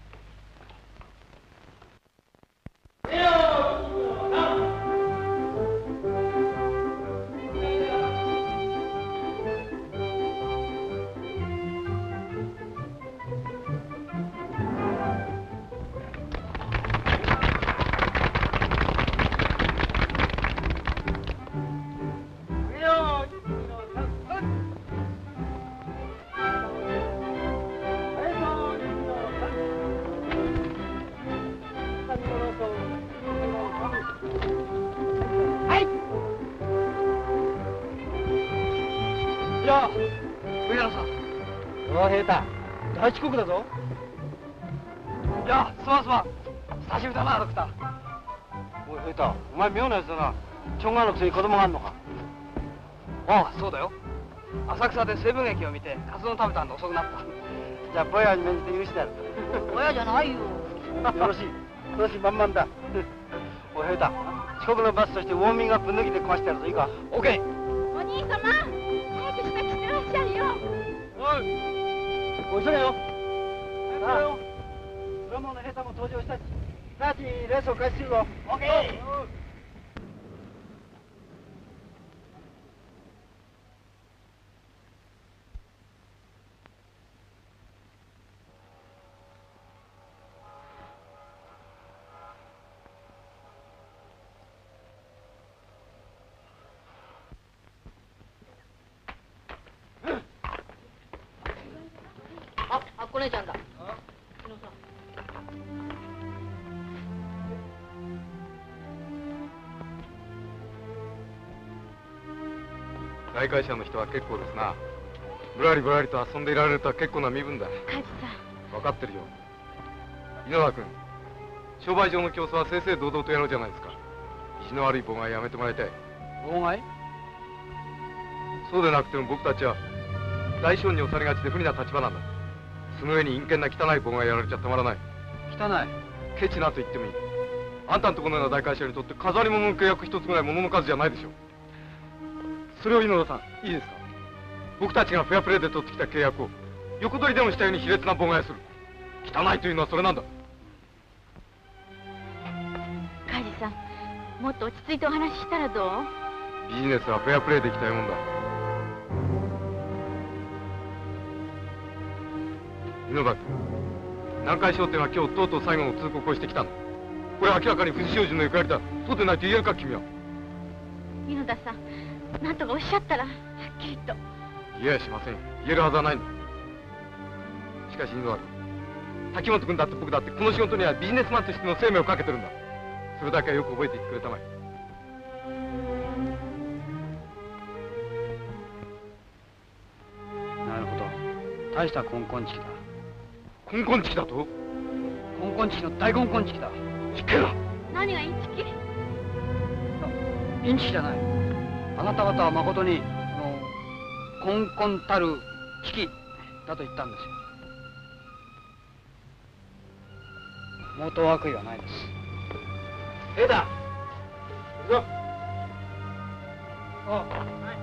大遅刻だぞ。 いや、すまんすまん。久しぶりだな、ドクター。 おい、平太、お前妙なやつだな。チョンガンのくせに子供があんのか？ ああ、そうだよ。浅草で西部劇を見て、カツ丼食べたんで遅くなった。 じゃあ、ぼやに免じて許してやる。 ぼやじゃないよ。 よろしい。よろしい、満々だ。おい、平太、遅刻の罰としてウォーミングアップ脱ぎで壊してやるぞ、いいか？ オッケー。 お兄様、早く支度してらっしゃいよ。 おい。おい、急げよ。ああ、プロモの平太も登場したし、直ちにレースを開始するぞ。 オッケー。 あ、あっこ姉ちゃんだ。 大会社の人は結構ですな。ぶらりぶらりと遊んでいられるとは結構な身分だ。 梶さん。 分かってるよ。井野田君、商売上の競争は正々堂々とやろうじゃないですか。意地の悪い妨害やめてもらいたい。 妨害？ そうでなくても僕たちは大商に押されがちで不利な立場なんだ。その上に陰険な汚い妨害やられちゃたまらない。 汚い？ ケチなと言ってもいい。あんたんとこのような大会社にとって飾り物の契約一つぐらい物の数じゃないでしょ。それを井野田さん、いいですか？僕たちがフェアプレーで取ってきた契約を横取りでもしたように卑劣な妨害する。汚いというのはそれなんだ。 梶さん、もっと落ち着いてお話ししたらどう？ ビジネスはフェアプレーでいきたいもんだ。井野田君、南海商店は今日とうとう最後の通告をしてきたの。これは明らかに藤商事の行方だ。そうでないと言えるか、君は。 井野田さん、何とかおっしゃったらはっきりと。 言えやしません。言えるはずはないんだ。 かし犬原、滝本君だって僕だってこの仕事にはビジネスマンとしての生命をかけてるんだ。それだけはよく覚えていてくれたまえ。 なるほど、大したコンコンチキだ。 コンコンチキだと？ コンコンチキの大コンコンチキだ。 失敬だ。 何がインチキ？ インチキじゃない。あなた方は誠にあのコンコンたる危機だと言ったんですよ。毛頭悪意はないです。 ヘイだ。行くぞ。 ああ。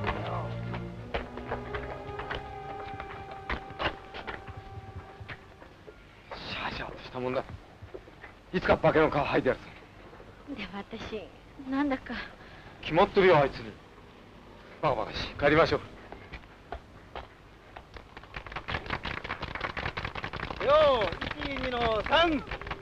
シャーシャーとしたもんだ。いつか化けの皮剥いてやるぞ。 でも私なんだか。 決まってるよあいつに。バカバカしい。帰りましょう。 よー、いち、にのさん。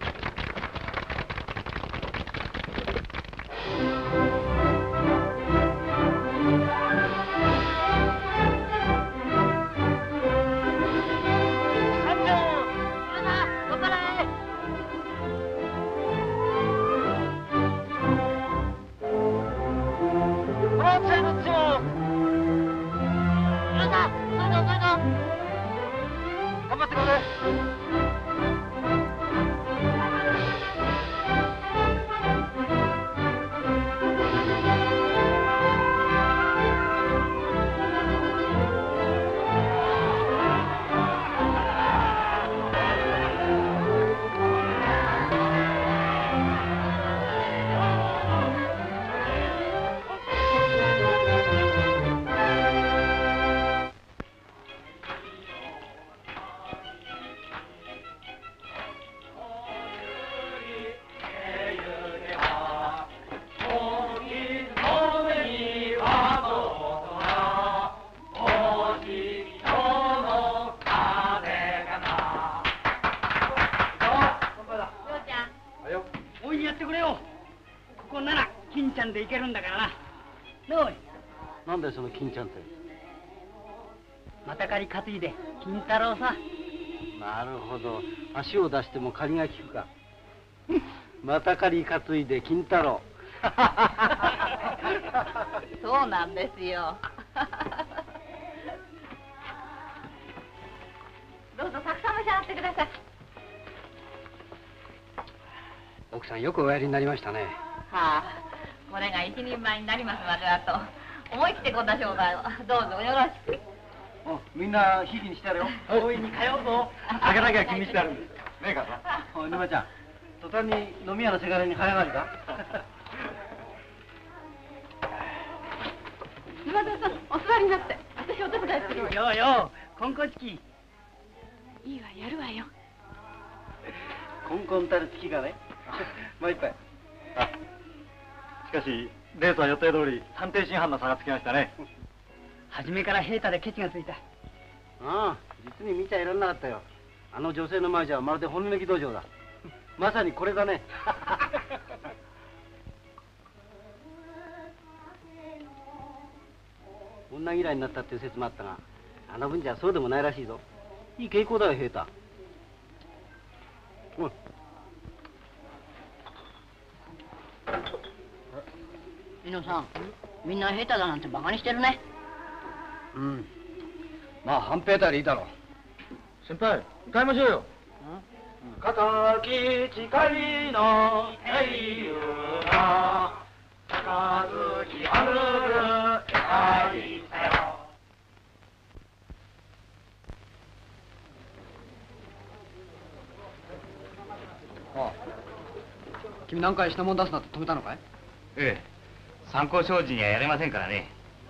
頑張ってください。 でいけるんだからな。どうい。 なんだよその金ちゃんって。 また借り担いで金太郎さ。 なるほど、足を出しても借りが利くか。また借り担いで金太郎。 そうなんですよ。どうぞたくさん召し上がってください。 奥さんよくおやりになりましたね。 はあ、これが一人前になりますまでだと思い切ってこんな商売をどうぞよろしく。 みんなひいきにしてやるよ。 大いに通うぞ。 酒だけは気にしてあるんです。ねえかさん。おい沼ちゃん、途端に飲み屋のせがれに早がりか。 沼田さん、お座りになって。私お手伝いするわ。 ようよう、コンコンチキ。 いいわ、やるわよ。 コンコンたる月がね。もう一杯。 あ、しかしレースは予定通り探偵真犯の差がつきましたね。 初めから平太でケチがついた。 ああ、実に見ちゃいられなかったよ。あの女性の前じゃまるで骨抜き道場だ。まさにこれだね。女嫌いになったっていう説もあったが、あの分じゃそうでもないらしいぞ。いい傾向だよ、平太。おい。 猪野さん、みんな平太だなんてバカにしてるね。 うん。まあ半平太でいいだろう。 先輩、歌いましょうよ。 肩き誓いの英雄が高月あるる描いたよ。 ああ、君何回品物出すなって止めたのかい？ ええ、参考障子にはやれませんからね。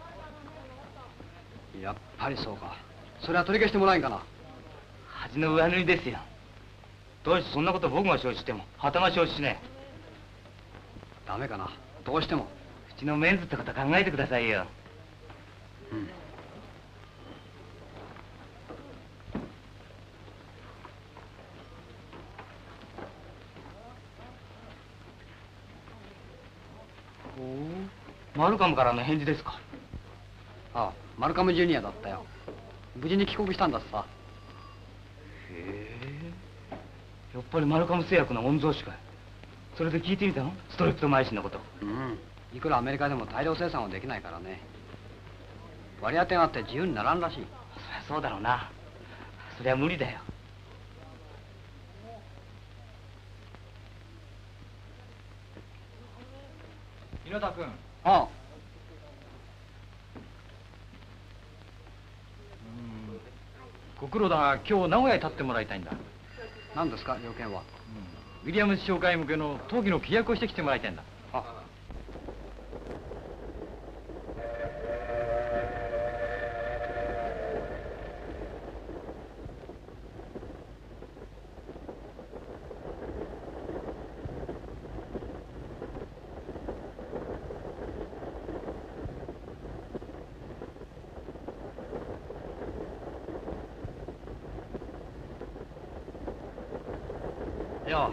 やっぱりそうか。それは取り消してもらえんかな。 恥の上塗りですよ。どうしてそんなこと僕が承知しても旗が承知しねえ。 ダメかな、どうしても。 うちのメンズってこと考えてくださいよ。 うん。 マルカムからの返事ですか？ ああ、マルカムジュニアだったよ。無事に帰国したんだってさ。 へえ。 やっぱりマルカム製薬の御曹司かい。それで聞いてみたの？ストレプトマイシンのこと。 うん。いくらアメリカでも大量生産はできないからね。割り当てがあって自由にならんらしい。 そりゃそうだろうな。そりゃ無理だよ。 稲田君。 ああ。 ご苦労だが、今日名古屋へ立ってもらいたいんだ。 何ですか、要件は。 うん、ウィリアムズ商会向けの登記の規約をしてきてもらいたいんだ。 あ。よ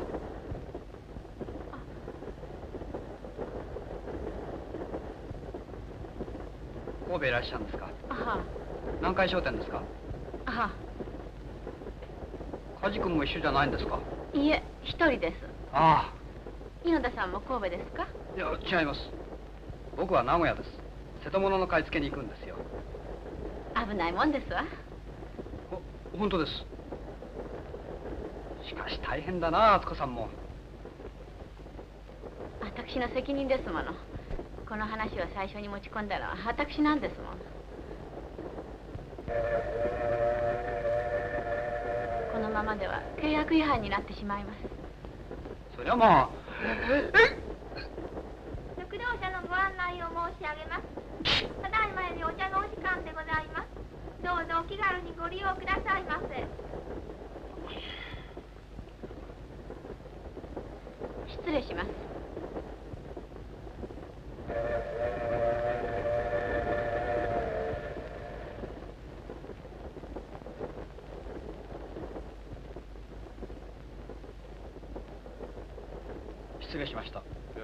神戸いらっしゃるんですか。 あは。 南海商店ですか。 あは。 梶君も一緒じゃないんですか。 いえ、一人です。 ああ。 猪田さんも神戸ですか。 いや、違います。僕は名古屋です。瀬戸物の買い付けに行くんですよ。 危ないもんですわ。 ほ、本当です。しかし大変だな、敦子さんも。 私の責任ですもの。この話を最初に持ち込んだのは私なんですもん。このままでは契約違反になってしまいます。 そりゃまあ。 食堂車のご案内を申し上げます。ただいまよりお茶のお時間でございます。どうぞお気軽にご利用くださいませ。 失礼します。 失礼しました。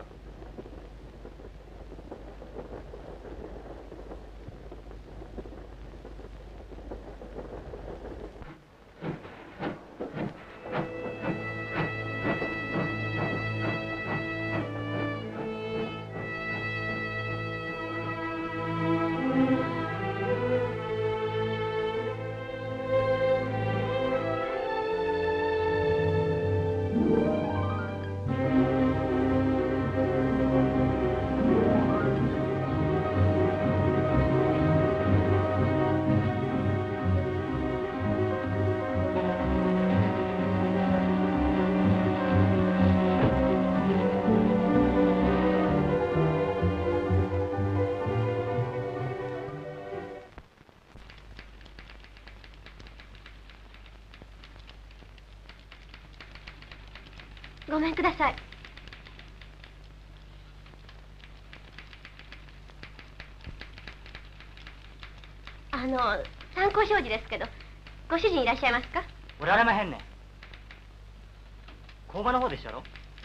ごめんください。あの参考商事ですけど、ご主人いらっしゃいますか。 おられまへんねん。工場の方でしたろ。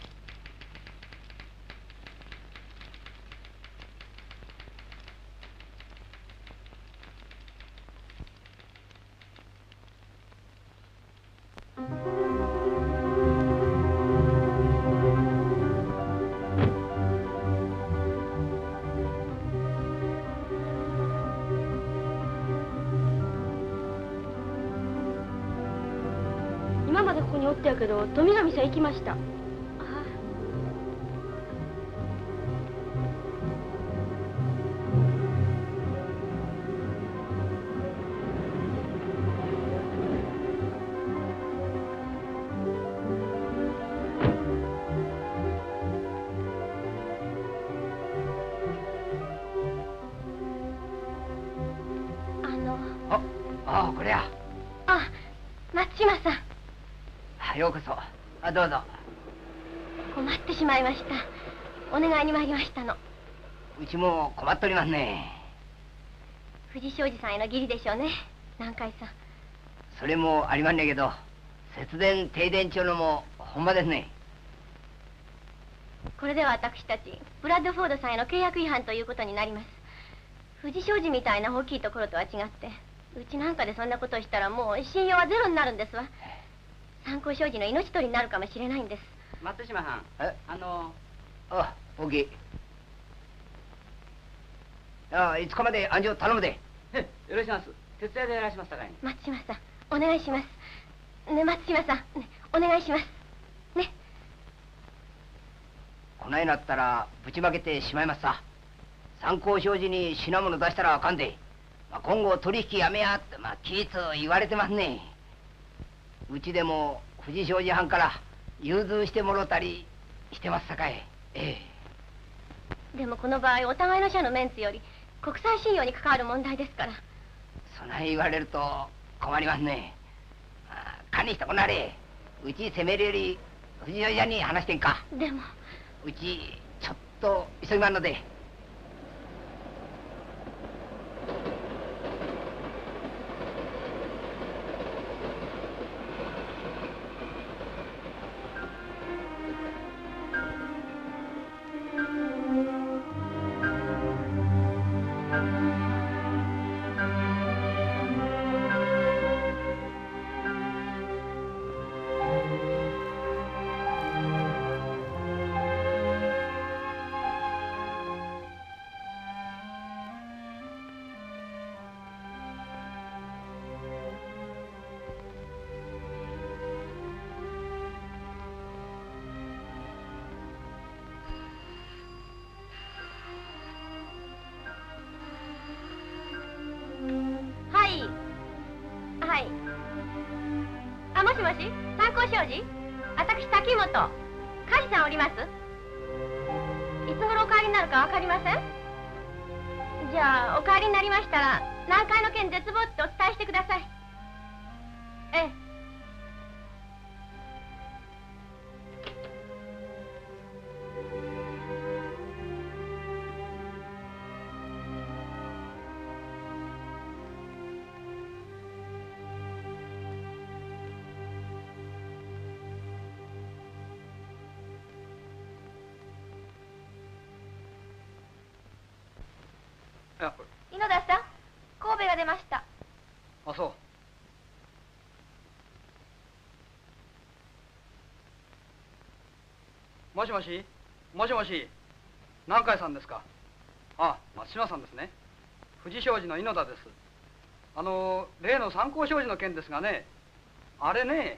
今までここにおったやけど、富上さん行きました。 あの。 あ、ああ、これや。 あ、松島さん。 ようこそ。あ、どうぞ。 困ってしまいました。お願いに参りましたの。 うちも困っておりますね。 藤庄司さんへの義理でしょうね、南海さん。 それもありまんねんけど、節電停電ちゅうのもほんまですね。 これでは私たちブラッドフォードさんへの契約違反ということになります。藤庄司みたいな大きいところとは違って、うちなんかでそんなことをしたらもう信用はゼロになるんですわ。 参考商事の命取りになるかもしれないんです。 松島さん、 えあのあ、大きい。ああ、いつかまで安城頼むで。 えよろしくます手伝いでやらしますさかいに。 松島さん、お願いします。ね、松島さん、ね、お願いします。ね。 こないなったらぶちまけてしまいますさ。参考商事に品物出したらあかんで。まあ、今後取引やめやって、まあ、キーツ言われてますね。うちでも藤商事藩から融通してもろたりしてますさかい。ええ。でもこの場合お互いの社のメンツより国際信用に関わる問題ですから。 そない言われると困りますね。まあ、堪にしてこなれ。うち攻めるより藤商事藩に話してんか。 でもうちちょっと急ぎますので。 私、滝本。梶さんおります？いつ頃お帰りになるかわかりません？じゃあ、お帰りになりましたら、南海の件絶望ってお伝えしてください。ええ。井野田さん、神戸が出ました。 あ、そう。もしもしもしもし南海さんですか？あ、松島さんですね。藤商事の井野田です。あの例の参考商事の件ですがね、あれね、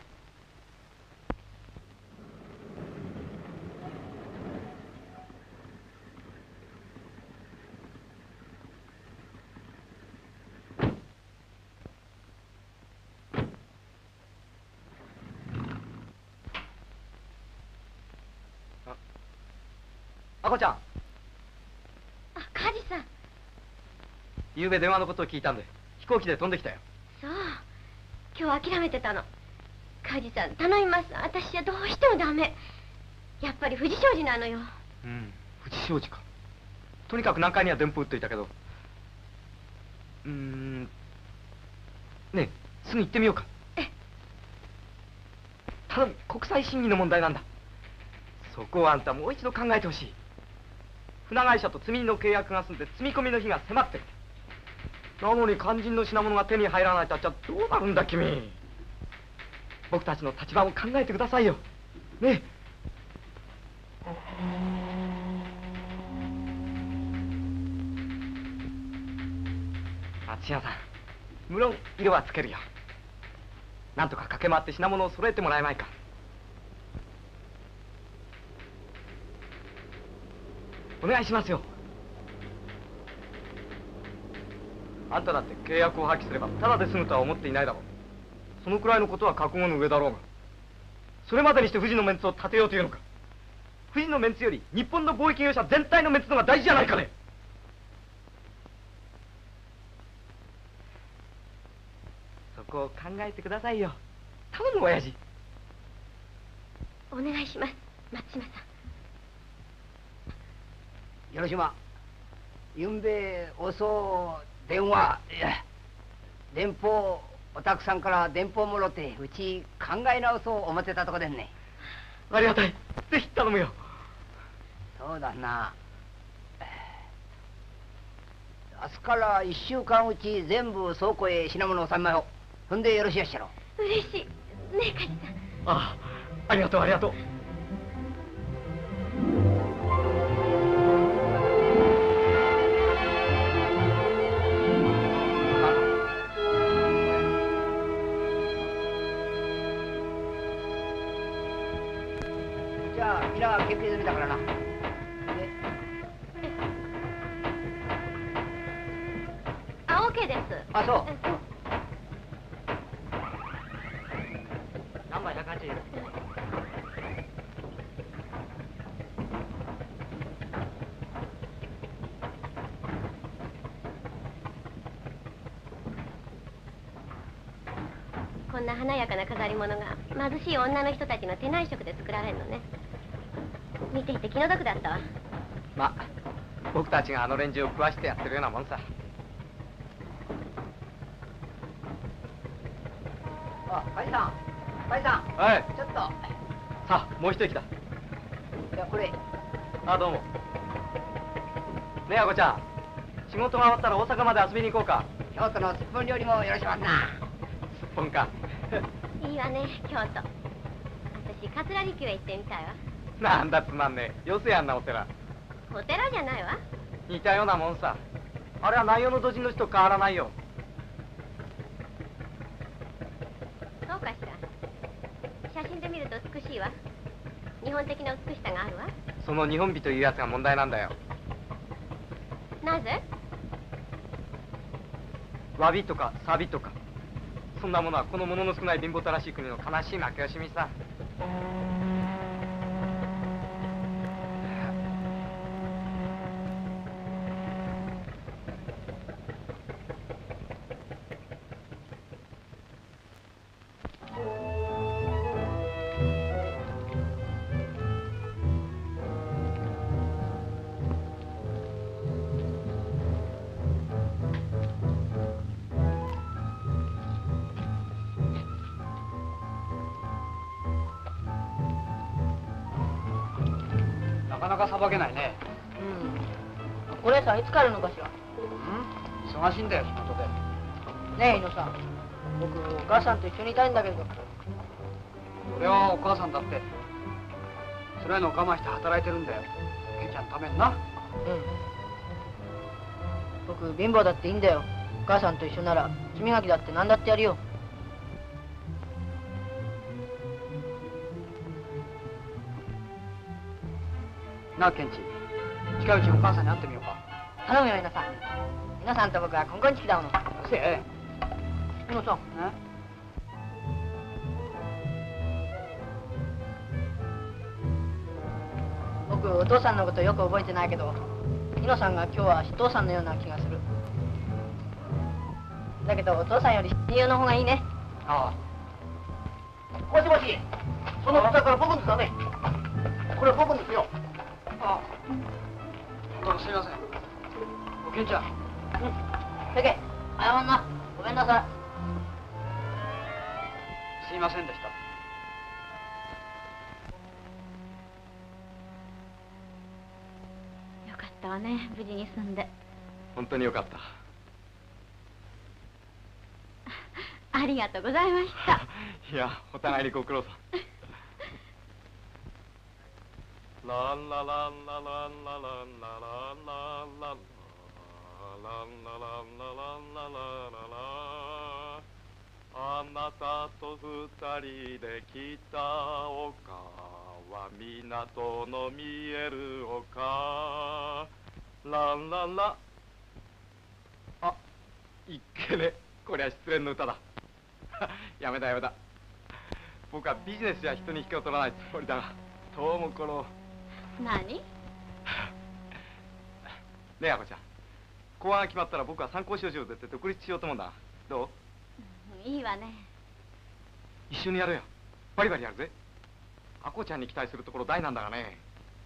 あこちゃん。 あ、梶さん。 昨べ電話のことを聞いたんで飛行機で飛んできたよ。 そう、今日諦めてたの。梶さん頼みます。私はどうしてもダメ。やっぱり藤商事なのよ。 うん、藤商事か。とにかく南海には電報打っといたけど、うーんねえ、すぐ行ってみようか。 ええ。 頼む、国際審議の問題なんだ。そこをあんたもう一度考えてほしい。船会社と積み荷の契約が済んで積み込みの日が迫ってる。なのに肝心の品物が手に入らないとあっちゃどうなるんだ君。僕たちの立場も考えてくださいよ。ねえ。松島さん、無論色はつけるよ。なんとか駆け回って品物を揃えてもらえまいか。お願いしますよ。あんただって契約を破棄すればただで済むとは思っていないだろう。そのくらいのことは覚悟の上だろうが、それまでにして富士のメンツを立てようというのか。富士のメンツより日本の貿易業者全体のメンツの方が大事じゃないかね。そこを考えてくださいよ。頼む親父。 お願いします、松島さん。 よろしま。ゆんべ遅電話、いや電報おたくさんから電報もろてうち考え直そう思ってたとこでんね。 ありがたい。ぜひ頼むよ。 そうだな。明日から一週間うち全部倉庫へ品物を納めよう。そんでよろしいやっしゃろ。 嬉しいねえ、梶さん。 ああ、ありがとうありがとう。 じゃあみんな決定済みだからな。 あ、オーケーです。 あ、そう。 ナンバーひゃくはちじゅう。 こんな華やかな飾り物が貧しい女の人たちの手内職で作られるのね。見ていて気の毒だったわ。 まあ僕たちがあの連中を食わしてやってるようなもんさ。 あ、パイさん、パイさん。 はい。 ちょっと。 さあ、もう一息だ。 いや、これ。 あ、どうも。ねえ、あこちゃん。仕事が終わったら大阪まで遊びに行こうか。 京都のすっぽん料理もよろしますな。 すっぽんか。 いいわね、京都。私、桂離宮へ行ってみたいわ。 なんだつまんねえ。よせやんなお寺。 お寺じゃないわ。 似たようなもんさ。あれは内容の土地の人と変わらないよ。 そうかしら。写真で見ると美しいわ。日本的な美しさがあるわ。 その日本美というやつが問題なんだよ。 なぜ？ 詫びとかサビとか、そんなものはこの物の少ない貧乏たらしい国の悲しい負け惜しみさ。 なかなかさばけないね。 うん。お姉さんいつ帰るのかしら。 うん忙しいんだよ仕事で。 ねえ、猪さん。僕、お母さんと一緒にいたいんだけど。 俺はお母さんだって辛いのを我慢して働いてるんだよ。ケンちゃんのためにな。 うん。僕、貧乏だっていいんだよ。お母さんと一緒なら、地磨きだって何だってやるよ。 なあケンチ、近いうちお母さんに会ってみようか。 頼むよ、猪さん。猪さんと僕は今後に来たもの。 せえ。 猪さん。僕、お父さんのことよく覚えてないけど、猪さんが今日はお父さんのような気がする。だけど、お父さんより親友の方がいいね。 ああ。もしもし、その蓋から僕ですかね。これ僕ですよ。 ああ。どうもすみません。おケンちゃん。 うん。せけ、謝んな。ごめんなさい。 すいませんでした。 よかったわね、無事に済んで。 本当によかった。 ありがとうございました。 いや、お互いにご苦労さん。ランラランラランラランラランラランラランラランラランララあなたと二人で来た丘は港の見える丘ランランラあ、いっけね、こりゃ失恋の歌だ。やめだやめだ。僕はビジネスじゃ人に引けを取らないつもりだが、どうもこの何？ ねえ、あこちゃん。公安が決まったら僕は参考少女を出て独立しようと思うんだ。どう？ いいわね。 一緒にやるよ。バリバリやるぜ。あこちゃんに期待するところ大なんだがね。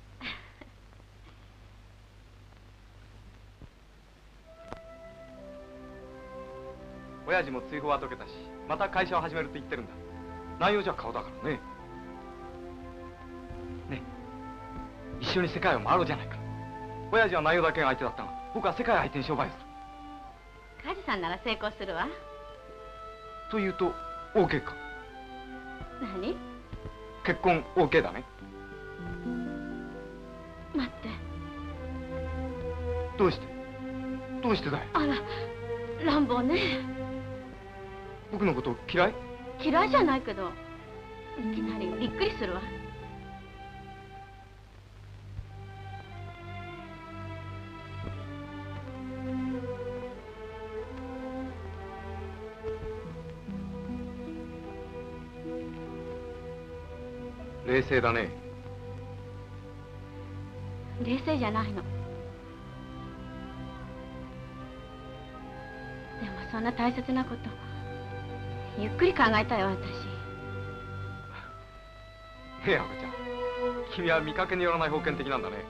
親父も追放は解けたし、また会社を始めるって言ってるんだ。内容じゃ顔だからね。ねえ、一緒に世界を回ろうじゃないか。親父は内容だけが相手だったが、僕は世界相手に商売をする。 梶さんなら成功するわ。 というと OK か。 何？ 結婚 OK だね。 待って。 どうしてどうしてだよ。 あら、乱暴ね。 僕のこと嫌い？ 嫌いじゃないけど、いきなりびっくりするわ。 冷静だね。 冷静じゃないの。でもそんな大切なことゆっくり考えたよ、私。 ねえ、赤ちゃん、君は見かけによらない封建的なんだね。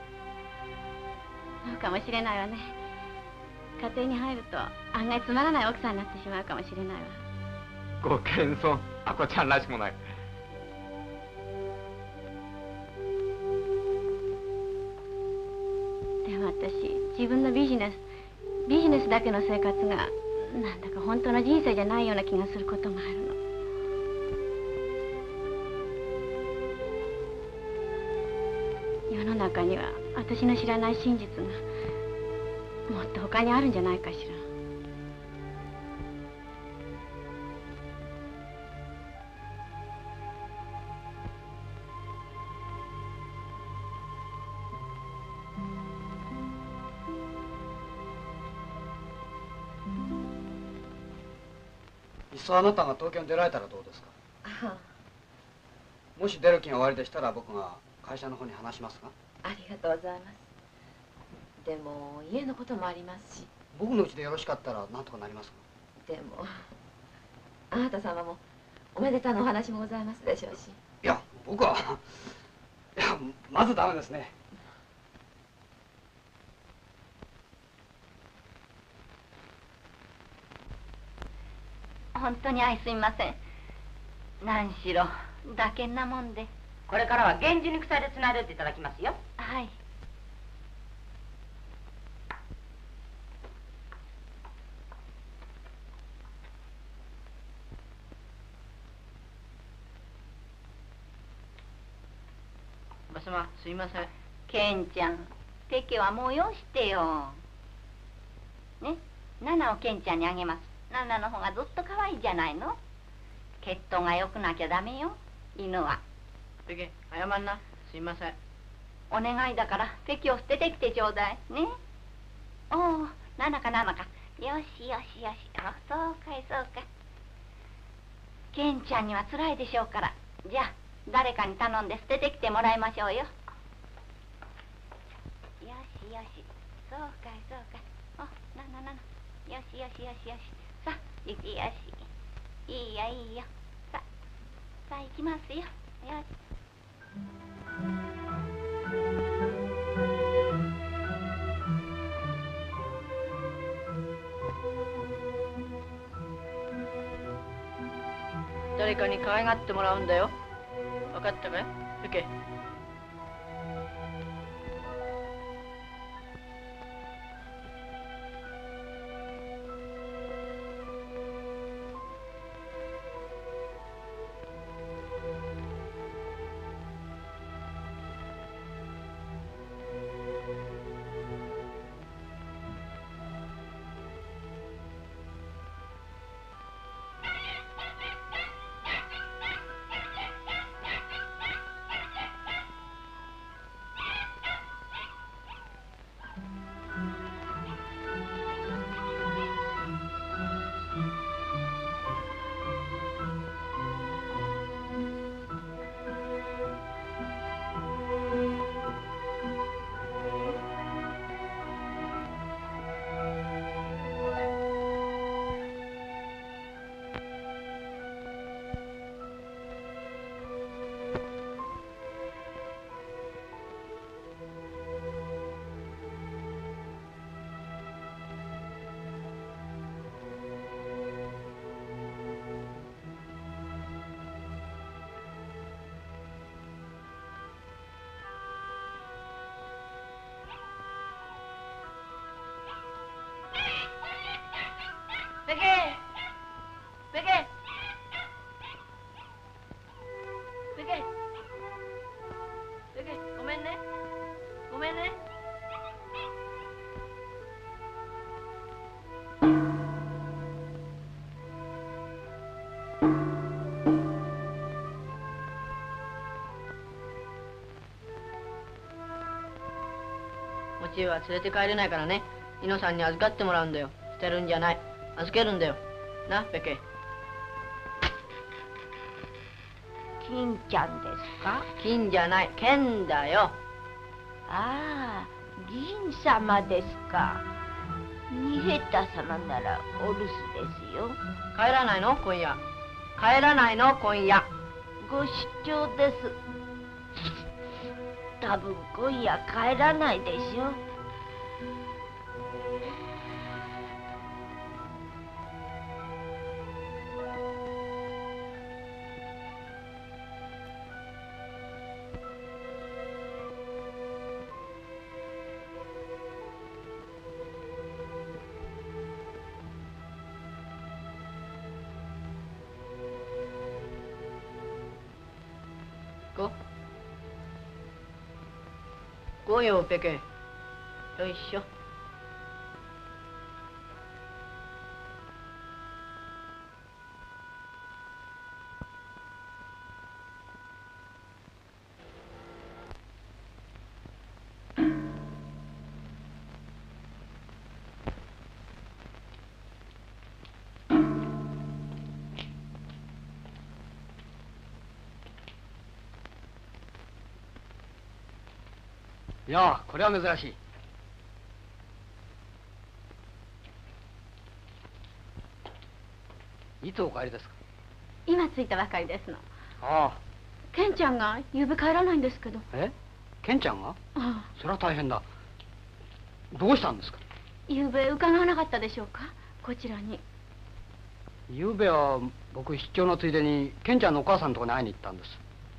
そうかもしれないわね。家庭に入ると案外つまらない奥さんになってしまうかもしれないわ。 ご謙遜、赤ちゃんらしくもない。 でも私、自分のビジネスビジネスだけの生活がなんだか本当の人生じゃないような気がすることがあるの。世の中には私の知らない真実がもっと他にあるんじゃないかしら。 いっそあなたが東京に出られたらどうですか。もし出る気がおありでしたら僕が会社の方に話しますが。 ありがとうございます。でも家のこともありますし。 僕の家でよろしかったら何とかなりますが。でもあなた様もおめでたなお話もございますでしょうし。 いや僕はいやまずダメですね。 本当に相すみません。何しろだけんなもんで。 これからは源氏に鎖でつないでっていただきますよ。 はい。 おばさま、すいません。 ケンちゃん、テケはもうよしてよ。ね、ナナをケンちゃんにあげます。ナナの方がずっと可愛いじゃないの。血統が良くなきゃダメよ、犬は。 ペケ、謝んな。すいません。 お願いだからペケを捨ててきてちょうだいね。おお、ナナかナナか。よしよしよし。あ、そうかいそうか。ケンちゃんには辛いでしょうから。じゃあ誰かに頼んで捨ててきてもらいましょうよ。よしよし。そうかいそうかい。お、ナナナナ。よしよしよしよし。さあ行きよし。いいよいいよ。さあさあ行きますよ。よし。 誰かに可愛がってもらうんだよ。分かったかい？ペケ。 めんね。おちえは連れて帰れないからね。イノさんに預かってもらうんだよ。捨てるんじゃない。預けるんだよ。な、ペケ。 金ちゃんですか？ 金じゃない、剣だよ。 ああ、銀様ですか。逃げた様ならお留守ですよ。 帰らないの今夜。帰らないの今夜。 ご出張です。多分今夜帰らないでしょ。 行こうよ、ペケ。よいしょ。 いやあ、これは珍しい。いつお帰りですか？ 今着いたばかりですの。 ああ。 ケンちゃんが夕べ帰らないんですけど。 え？ケンちゃんが？ ああ。 それは大変だ。どうしたんですか？ 夕べ伺わなかったでしょうか、こちらに。 夕べは僕出張のついでにケンちゃんのお母さんのところに会いに行ったんです。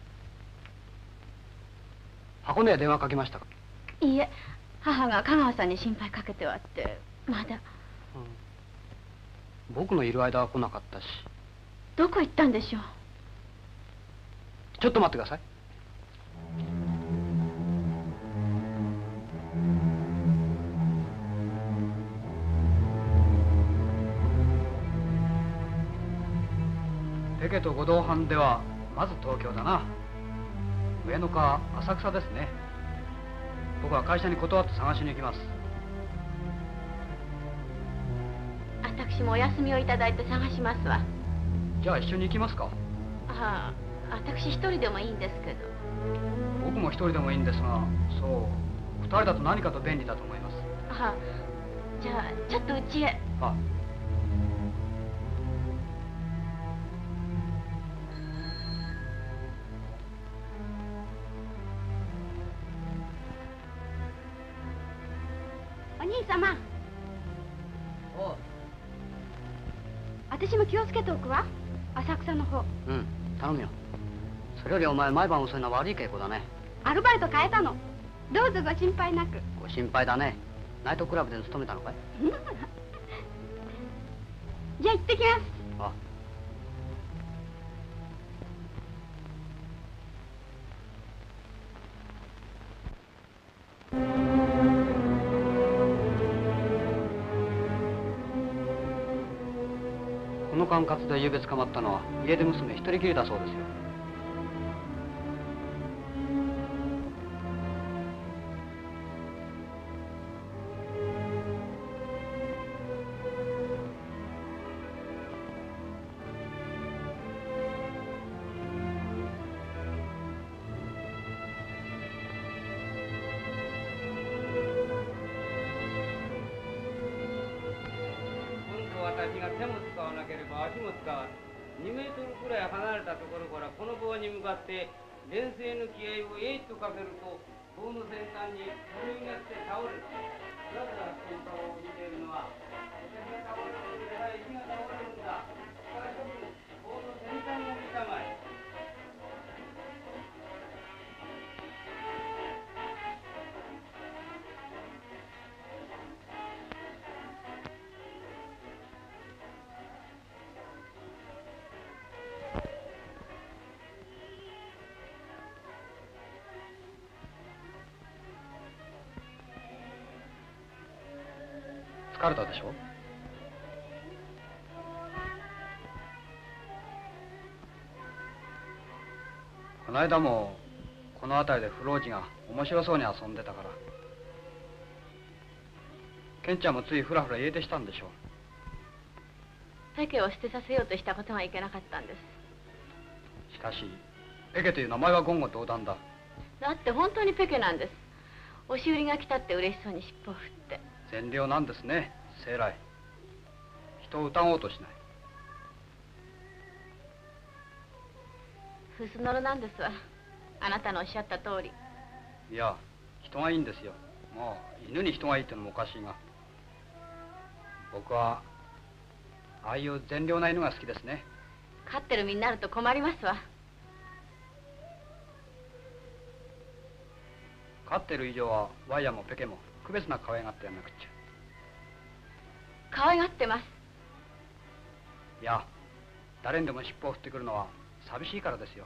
箱根へ電話かけましたか？ いいえ、母が香川さんに心配かけてはってまだ、 うん、僕のいる間は来なかったし。 どこ行ったんでしょう？ ちょっと待ってください。ペケと合同藩ではまず東京だな。上野か浅草ですね。僕は会社に断って探しに行きます。 私もお休みをいただいて探しますわ。 じゃあ一緒に行きますか？ ああ、私一人でもいいんですけど。 僕も一人でもいいんですが、そう二人だと何かと便利だと思います。 ああ、じゃあちょっと家へ。 あ。 お兄様。 おう。 私も気をつけておくわ。浅草の方。 うん、頼むよ。それよりお前毎晩遅いのは悪い傾向だね。 アルバイト変えたの。どうぞご心配なく。 ご心配だね。ナイトクラブで勤めたのかい？ じゃあ行ってきます。 あ。この管轄で夕べ捕まったのは家出娘一人きりだそうですよ。 私が手も使わなければ足も使わず、にメートルくらい離れたところからこの棒に向かって連星の気合をえいっとかけると、棒の先端に飛びがって倒れる。だから先端を見ているのは、私が倒れてくれば石が倒れるんだ。からしょく棒の先端を見たまえ。 疲れたでしょ。この間もこの辺りで不老児が面白そうに遊んでたから、ケンちゃんもついふらふら家出したんでしょう。 ペケを捨てさせようとしたことがいけなかったんです。 しかしペケという名前は言語道断だ。 だって本当にペケなんです。押し売りが来たって嬉しそうに尻尾を振って。 善良なんですね、生来。人を疑おうとしない。 ふすのろなんですわ。あなたのおっしゃった通り。 いや、人がいいんですよ。まあ犬に人がいいってのもおかしいが、僕はああいう善良な犬が好きですね。 飼ってる身になると困りますわ。 飼ってる以上はワイヤもペケも区別なく可愛がってやんなくっちゃ。 可愛がってます。 いや、誰にでも尻尾を振ってくるのは寂しいからですよ。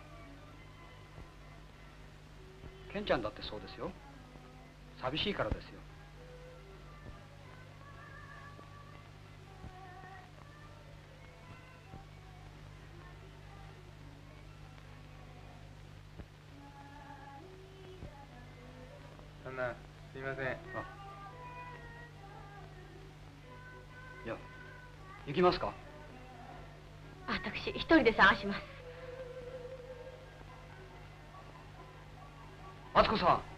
ケンちゃんだってそうですよ。寂しいからですよ。 そんな、すみません。あ、 いや、行きますか。 私一人で探します。 敦子さん。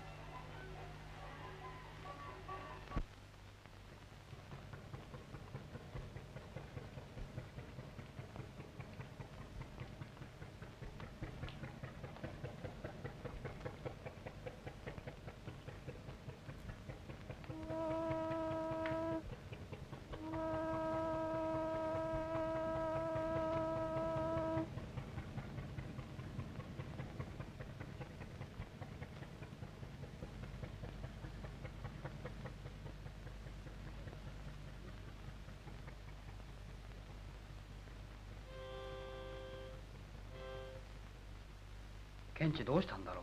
ケンチどうしたんだろう。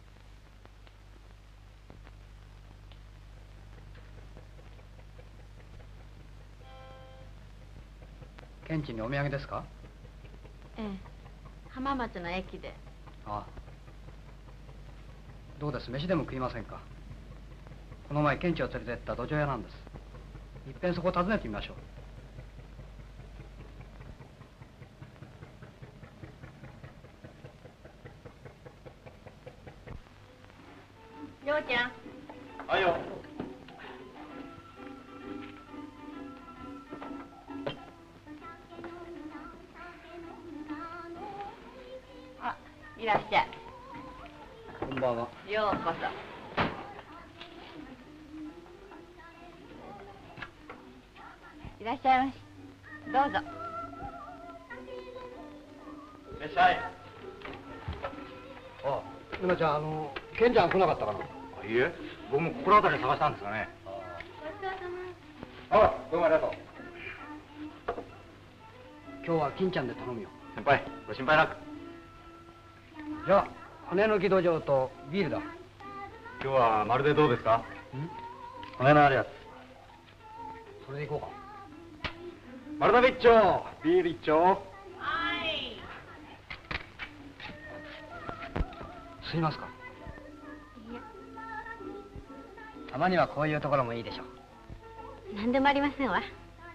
ケンチにお土産ですか。 ええ、浜松の駅で。 ああ、どうです、飯でも食いませんか。この前ケンチを連れてった土壌屋なんです。いっぺんそこを訪ねてみましょう。 りょうちゃん。 はいよ。 あ、いらっしゃい。 こんばんは。 ようこそ。いらっしゃいまし。どうぞ。 いらっしゃい。 あ、ルナちゃん、あのケンちゃん来なかったかな。 いいえ、僕も心当たり探したんですがね。 ごちそうさああ、どうもありがとう。 今日は金ちゃんで頼むよ。 先輩、ご心配なく。 じゃあ骨抜き土壌とビールだ。 今日はまるでどうですか。骨のあるやつ。 それでいこうか。 丸鍋一丁、ビール一丁。 はい。 吸いますか。 いや、 たまにはこういうところもいいでしょ。 何でもありませんわ。い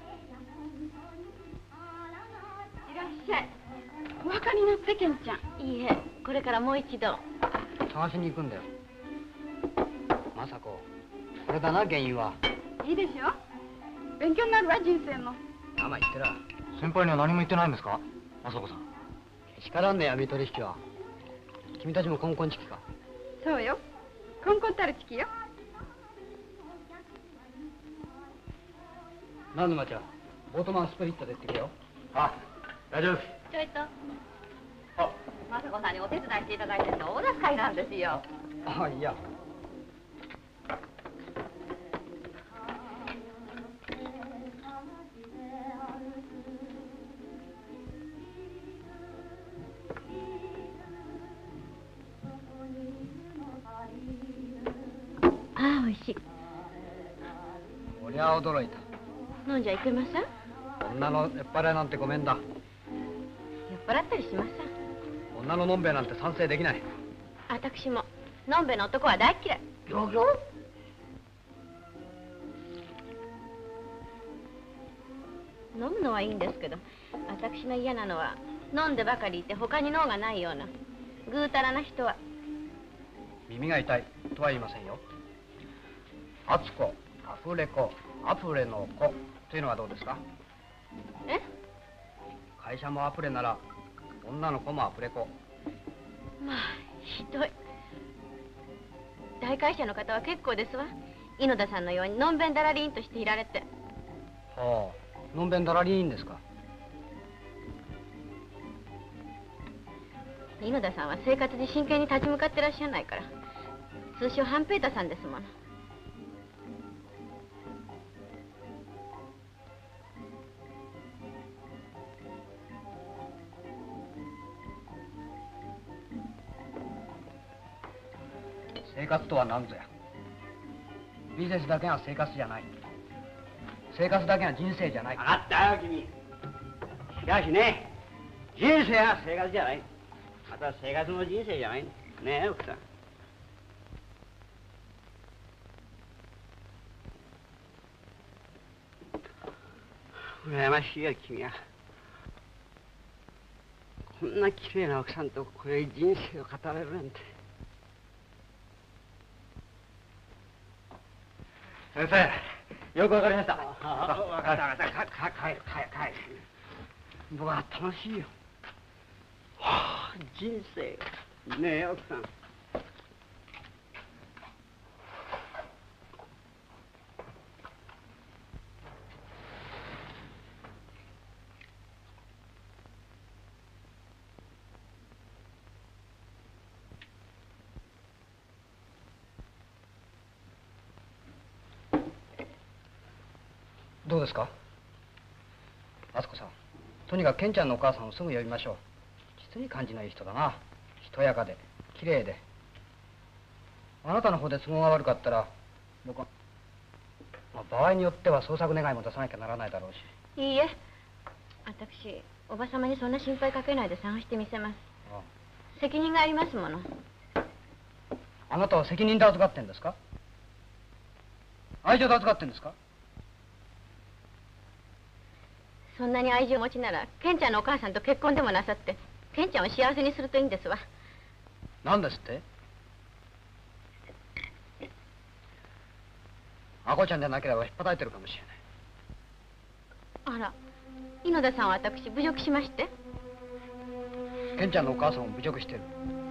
らっしゃい。お墓になってケンちゃん。 いいえ、これからもう一度。 探しに行くんだよ。まさこ、これだな原因は。 いいでしょ。勉強になるわ人生の。 甘いってら。 先輩には何も言ってないんですか、あそこさん。 けしからんね闇取引は。君たちもコンコンチキか。 そうよ。コンコンたるチキよ。 ナズマちゃん、ボートマンスプリットで行ってけよ。 あ、大丈夫です。 ちょいと。 あ、 雅子さんにお手伝いしていただいてるの大助かりなんですよ。 あ、いや。 ああ、美味しい。 俺は驚いた。 飲んじゃいけません。 女の酔っ払いなんてごめんだ。 酔っ払ったりしません。 女ののんべえなんて賛成できない。 私ものんべえの男は大っ嫌い。 ギョギョ飲むのはいいんですけど、私の嫌なのは飲んでばかりいて他に脳がないようなぐうたらな人は。 耳が痛いとは言いませんよ。あつこ、アフレコ、アプレの子というのはどうですか？ え？ 会社もアプレなら女の子もアプレ子。 まあひどい。大会社の方は結構ですわ。猪田さんのようにのんべんだらりんとしていられて。 はあ、のんべんだらりんですか。 猪田さんは生活に真剣に立ち向かってらっしゃらないから。通称ハンペータさんですもの。 生活とは何ぞや。ビジネスだけが生活じゃない。生活だけが人生じゃない。 分かったよ君。しかしね、人生は生活じゃない。また生活も人生じゃないねえ奥さん。羨ましいよ君は。こんな綺麗な奥さんとこういう人生を語れるなんて。 先生、よくわかりました。 分かった分かった。か帰る帰る帰る。僕は楽しいよ。はあ、人生ねえ奥さん。 どうですか？あつこさん、とにかくケンちゃんのお母さんをすぐ呼びましょう。実に感じのいい人だな。しとやかで綺麗で。あなたの方で都合が悪かったら僕は、まあ、場合によっては捜索願いも出さなきゃならないだろうし。 いいえ、私おば様にそんな心配かけないで探してみせます。 ああ、 責任がありますもの。 あなたは責任で預かってんですか？愛情で預かってんですか？ そんなに愛情をお持ちならケンちゃんのお母さんと結婚でもなさってケンちゃんを幸せにするといいんですわ。 何ですって？あこちゃんでなければ引っ叩いてるかもしれない。 あら、猪田さんは私侮辱しまして。 ケンちゃんのお母さんを侮辱してる。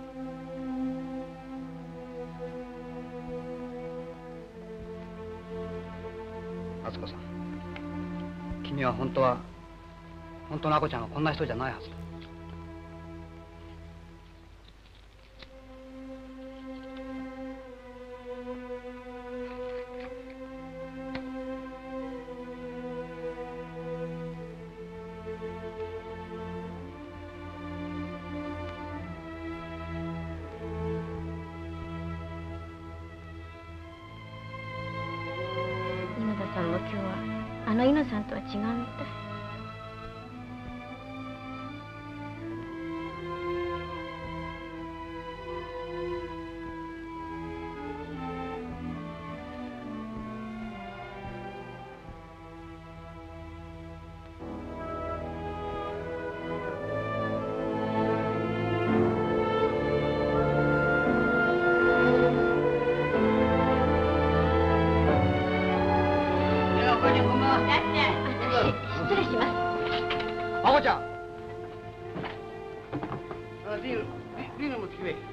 あつこさん、君は本当は本当のあこちゃんはこんな人じゃないはずだ。 猪田さんも今日はあの猪さんとは違うみたい。失礼します。 あこちゃん。 あ、ビール、ビールもつけべ。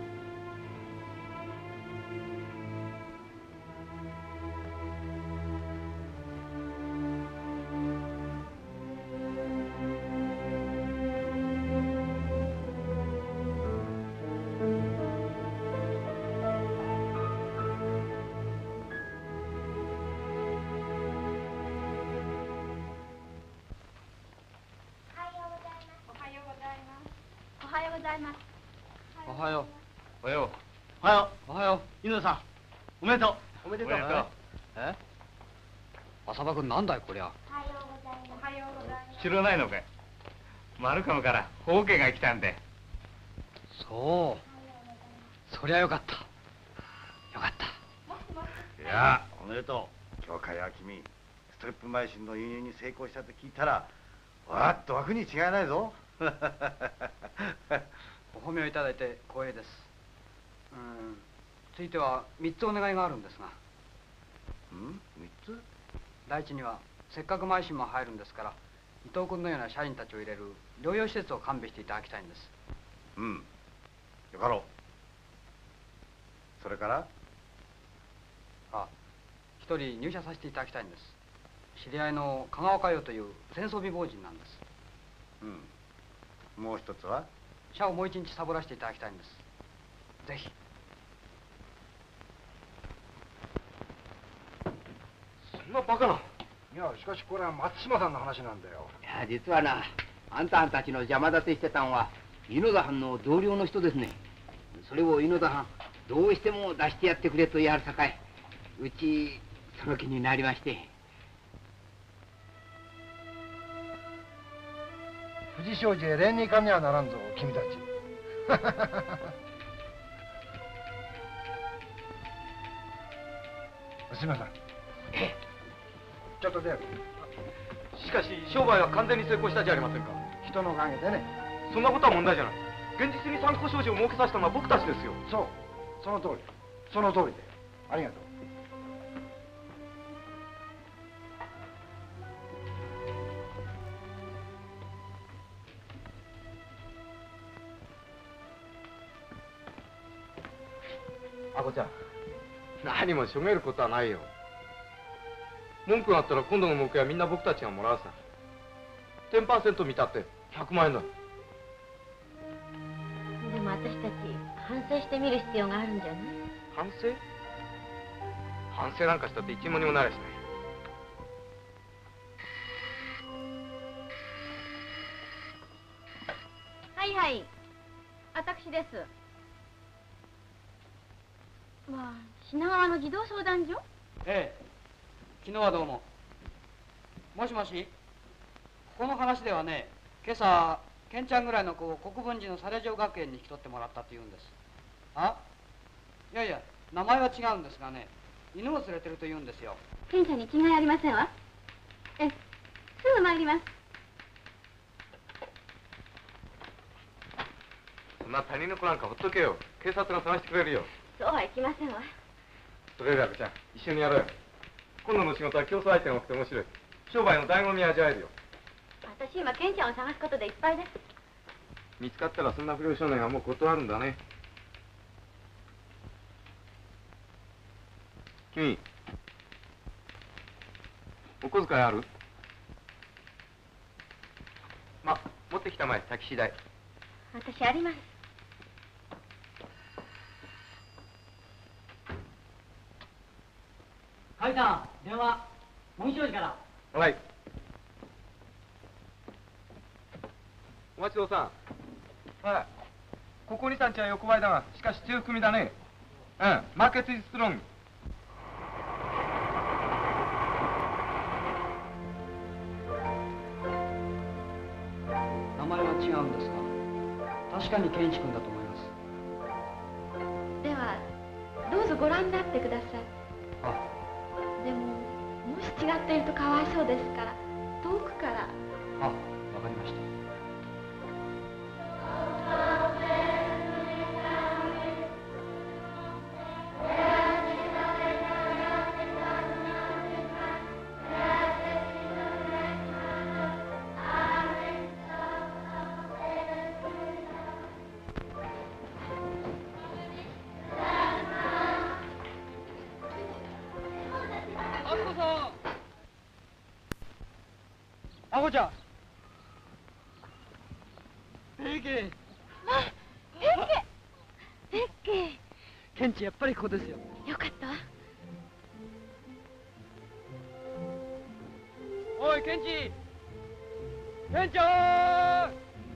おはようございます。 おはよう。おはよおはよう。おはよう。猪田さん、おめでとう。 う。おめでとう。 おめでとう。 え？ 浅葉君なんだいこりゃ。 おはようございます。おはようございます。 知らないのかい。マルカムからホウケが来たんで。 そう。そりゃよかった。よかった。 いや、おめでとう。今日かや君、ストリップマイシンの輸入に成功したと聞いたら、わーっと湧くに違いないぞ。 お褒めをいただいて光栄です。うん。ついては三つお願いがあるんですが。 うん三つ？ 第一にはせっかくマイシンも入るんですから、伊藤君のような社員たちを入れる療養施設を完備していただきたいんです。 うん。よかろう。それから？ あ、一人入社させていただきたいんです。知り合いの香川佳代という戦争未亡人なんです。 うん。もう一つは？ 社をもう一日サボらせていただきたいんです。ぜひ。 そんなバカな。 いや、しかしこれは松島さんの話なんだよ。 いや、実はな、あんたんたちの邪魔立てしてたんは猪田藩の同僚の人ですね。それを猪田藩どうしても出してやってくれと言いはるさかい、うちその気になりまして。 藤商事へ連に行かねはならんぞ、君たち。すみません。ちょっと出る。 しかし商売は完全に成功したじゃありませんか。 人のおかげでね。 そんなことは問題じゃない。現実に参考商事を儲けさせたのは僕たちですよ。 そう、その通り。その通りだよ。ありがとう。 あこちゃん、何もしょげることはないよ。文句があったら今度の儲けはみんな僕たちがもらうさ。じゅっパーセント 見たってひゃくまんえんだ。 でも私たち反省してみる必要があるんじゃない？ 反省？反省なんかしたって一文にもなりゃしない。 はいはい、私です。まあ、品川の児童相談所？ ええ、昨日はどうも。もしもし、ここの話ではね、今朝ケンちゃんぐらいの子を国分寺のサレジョ学園に引き取ってもらったって言うんです。あ、いやいや、名前は違うんですがね、犬を連れてると言うんですよ。 ケンちゃんに違いありませんわ。え、すぐ参ります。 そんな他人の子なんかほっとけよ。警察が探してくれるよ。 そうはいきませんわ。 それよりあこちゃん、一緒にやろうよ。今度の仕事は競争相手が多くて面白い。商売の醍醐味味わえるよ。 私今ケンちゃんを探すことでいっぱいです。 見つかったらそんな不良少年はもう断るんだね。君、お小遣いある？ま、持ってきたまえ、タキシー代。 私あります。 甲斐さん、電話、文章寺から。 はい。お待ちどうさん。はい。ここにさんちは横ばいだが、しかし強含みだね。うん、マーケットイズストロング。 名前は違うんですが、確かに健一君だと思います。 ではどうぞご覧になってください。 あ、 でももし違っているとかわいそうですから遠くから。 あ、わかりました。あこちゃん。平家。 あ、平家。平家。 ケンチやっぱりここですよ。 よかったわ。 おいケンチ。ケンちゃん。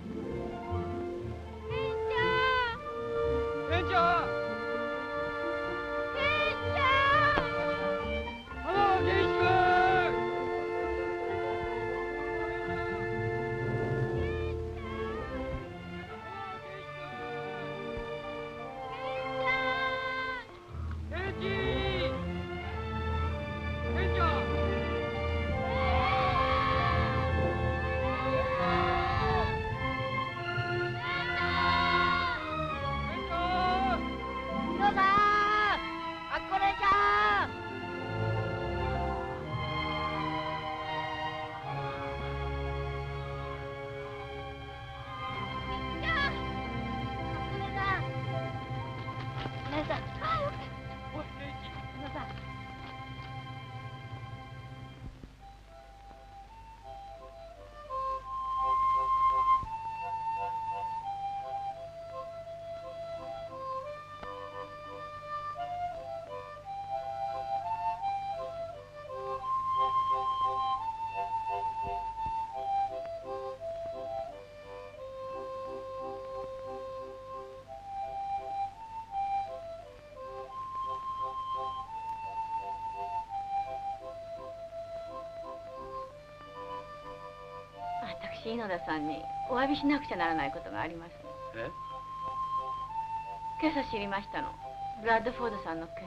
ケンちゃん。 ケンちゃん。 ケンちゃん。 あのケンイチ君。 私、猪田さんにお詫びしなくちゃならないことがあります。 え？ 今朝知りましたの。ブラッドフォードさんの件。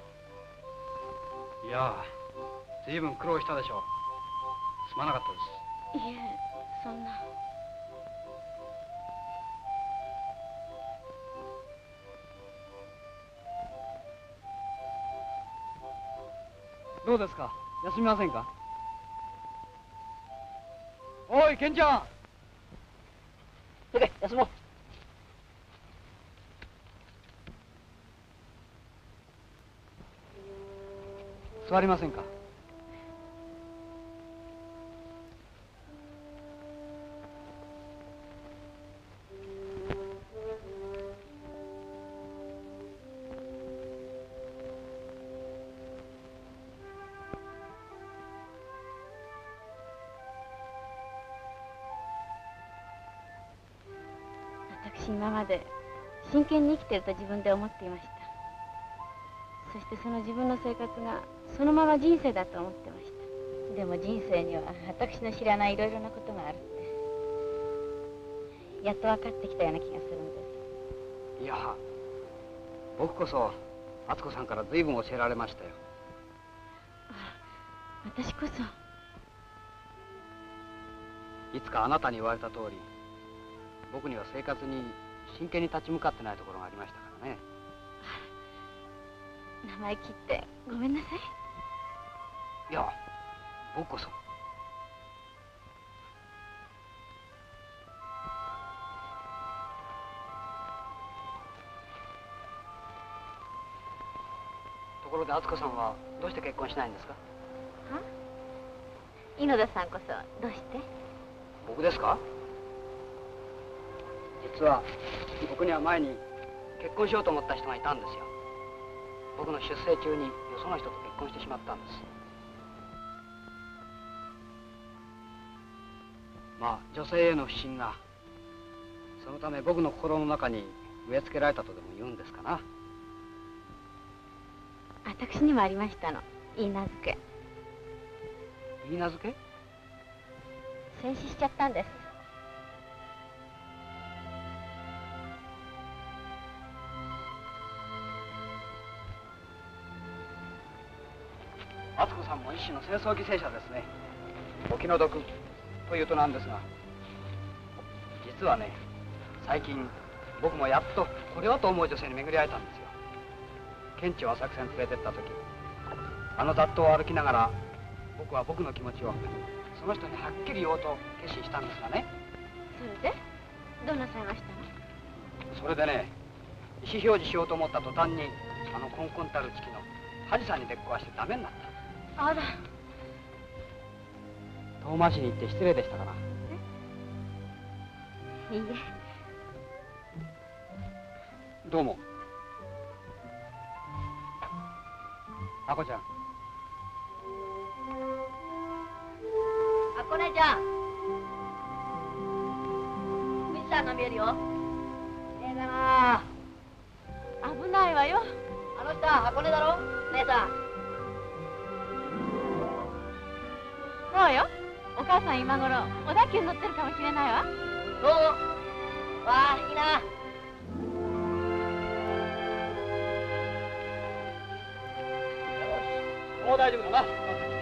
いや、随分苦労したでしょう。すまなかったです。 いえ、そんな。 どうですか？休みませんか？おい、ケンちゃん。 それ、休もう。 座りませんか？ 私、今まで真剣に生きてると自分で思っていました。そしてその自分の生活がそのまま人生だと思ってました。でも人生には私の知らないいろいろなことがあるってやっと分かってきたような気がするんです。 いや、僕こそ敦子さんから随分教えられましたよ。 あ、私こそ。 いつかあなたに言われた通り、僕には生活に真剣に立ち向かってないところがありましたからね。 生意気ってごめんなさい。 いや、僕こそ。ところで敦子さんはどうして結婚しないんですか？ は？猪田さんこそどうして？ 僕ですか？実は僕には前に結婚しようと思った人がいたんですよ。僕の出征中によその人と結婚してしまったんです。まあ女性への不信がそのため僕の心の中に植え付けられたとでも言うんですかな。 私にもありましたの、いい名付け。 いい名付け？ 戦死しちゃったんです。 敦子さんも一種の戦争犠牲者ですね。お気の毒というとなんですが、実はね、最近僕もやっとこれはと思う女性に巡り会えたんですよ。県庁浅草に連れてった時、あの雑踏を歩きながら僕は僕の気持ちをその人にはっきり言おうと決心したんですがね。 それでどうなさいましたの？ それでね、意思表示しようと思った途端にあのコンコンたるチキの恥さんに出っ壊してダメになった。 あら。 遠回しに行って失礼でしたかな。 いいえ。 どうも。あこちゃん。 あこねちゃん。富士山が見えるよ。ねえだな。 危ないわよ。 あの人は箱根だろ、姉さん。 そうよ。お母さん今頃小田急に乗ってるかもしれないわ。 そう。わあ、いいな。 もう大丈夫だな。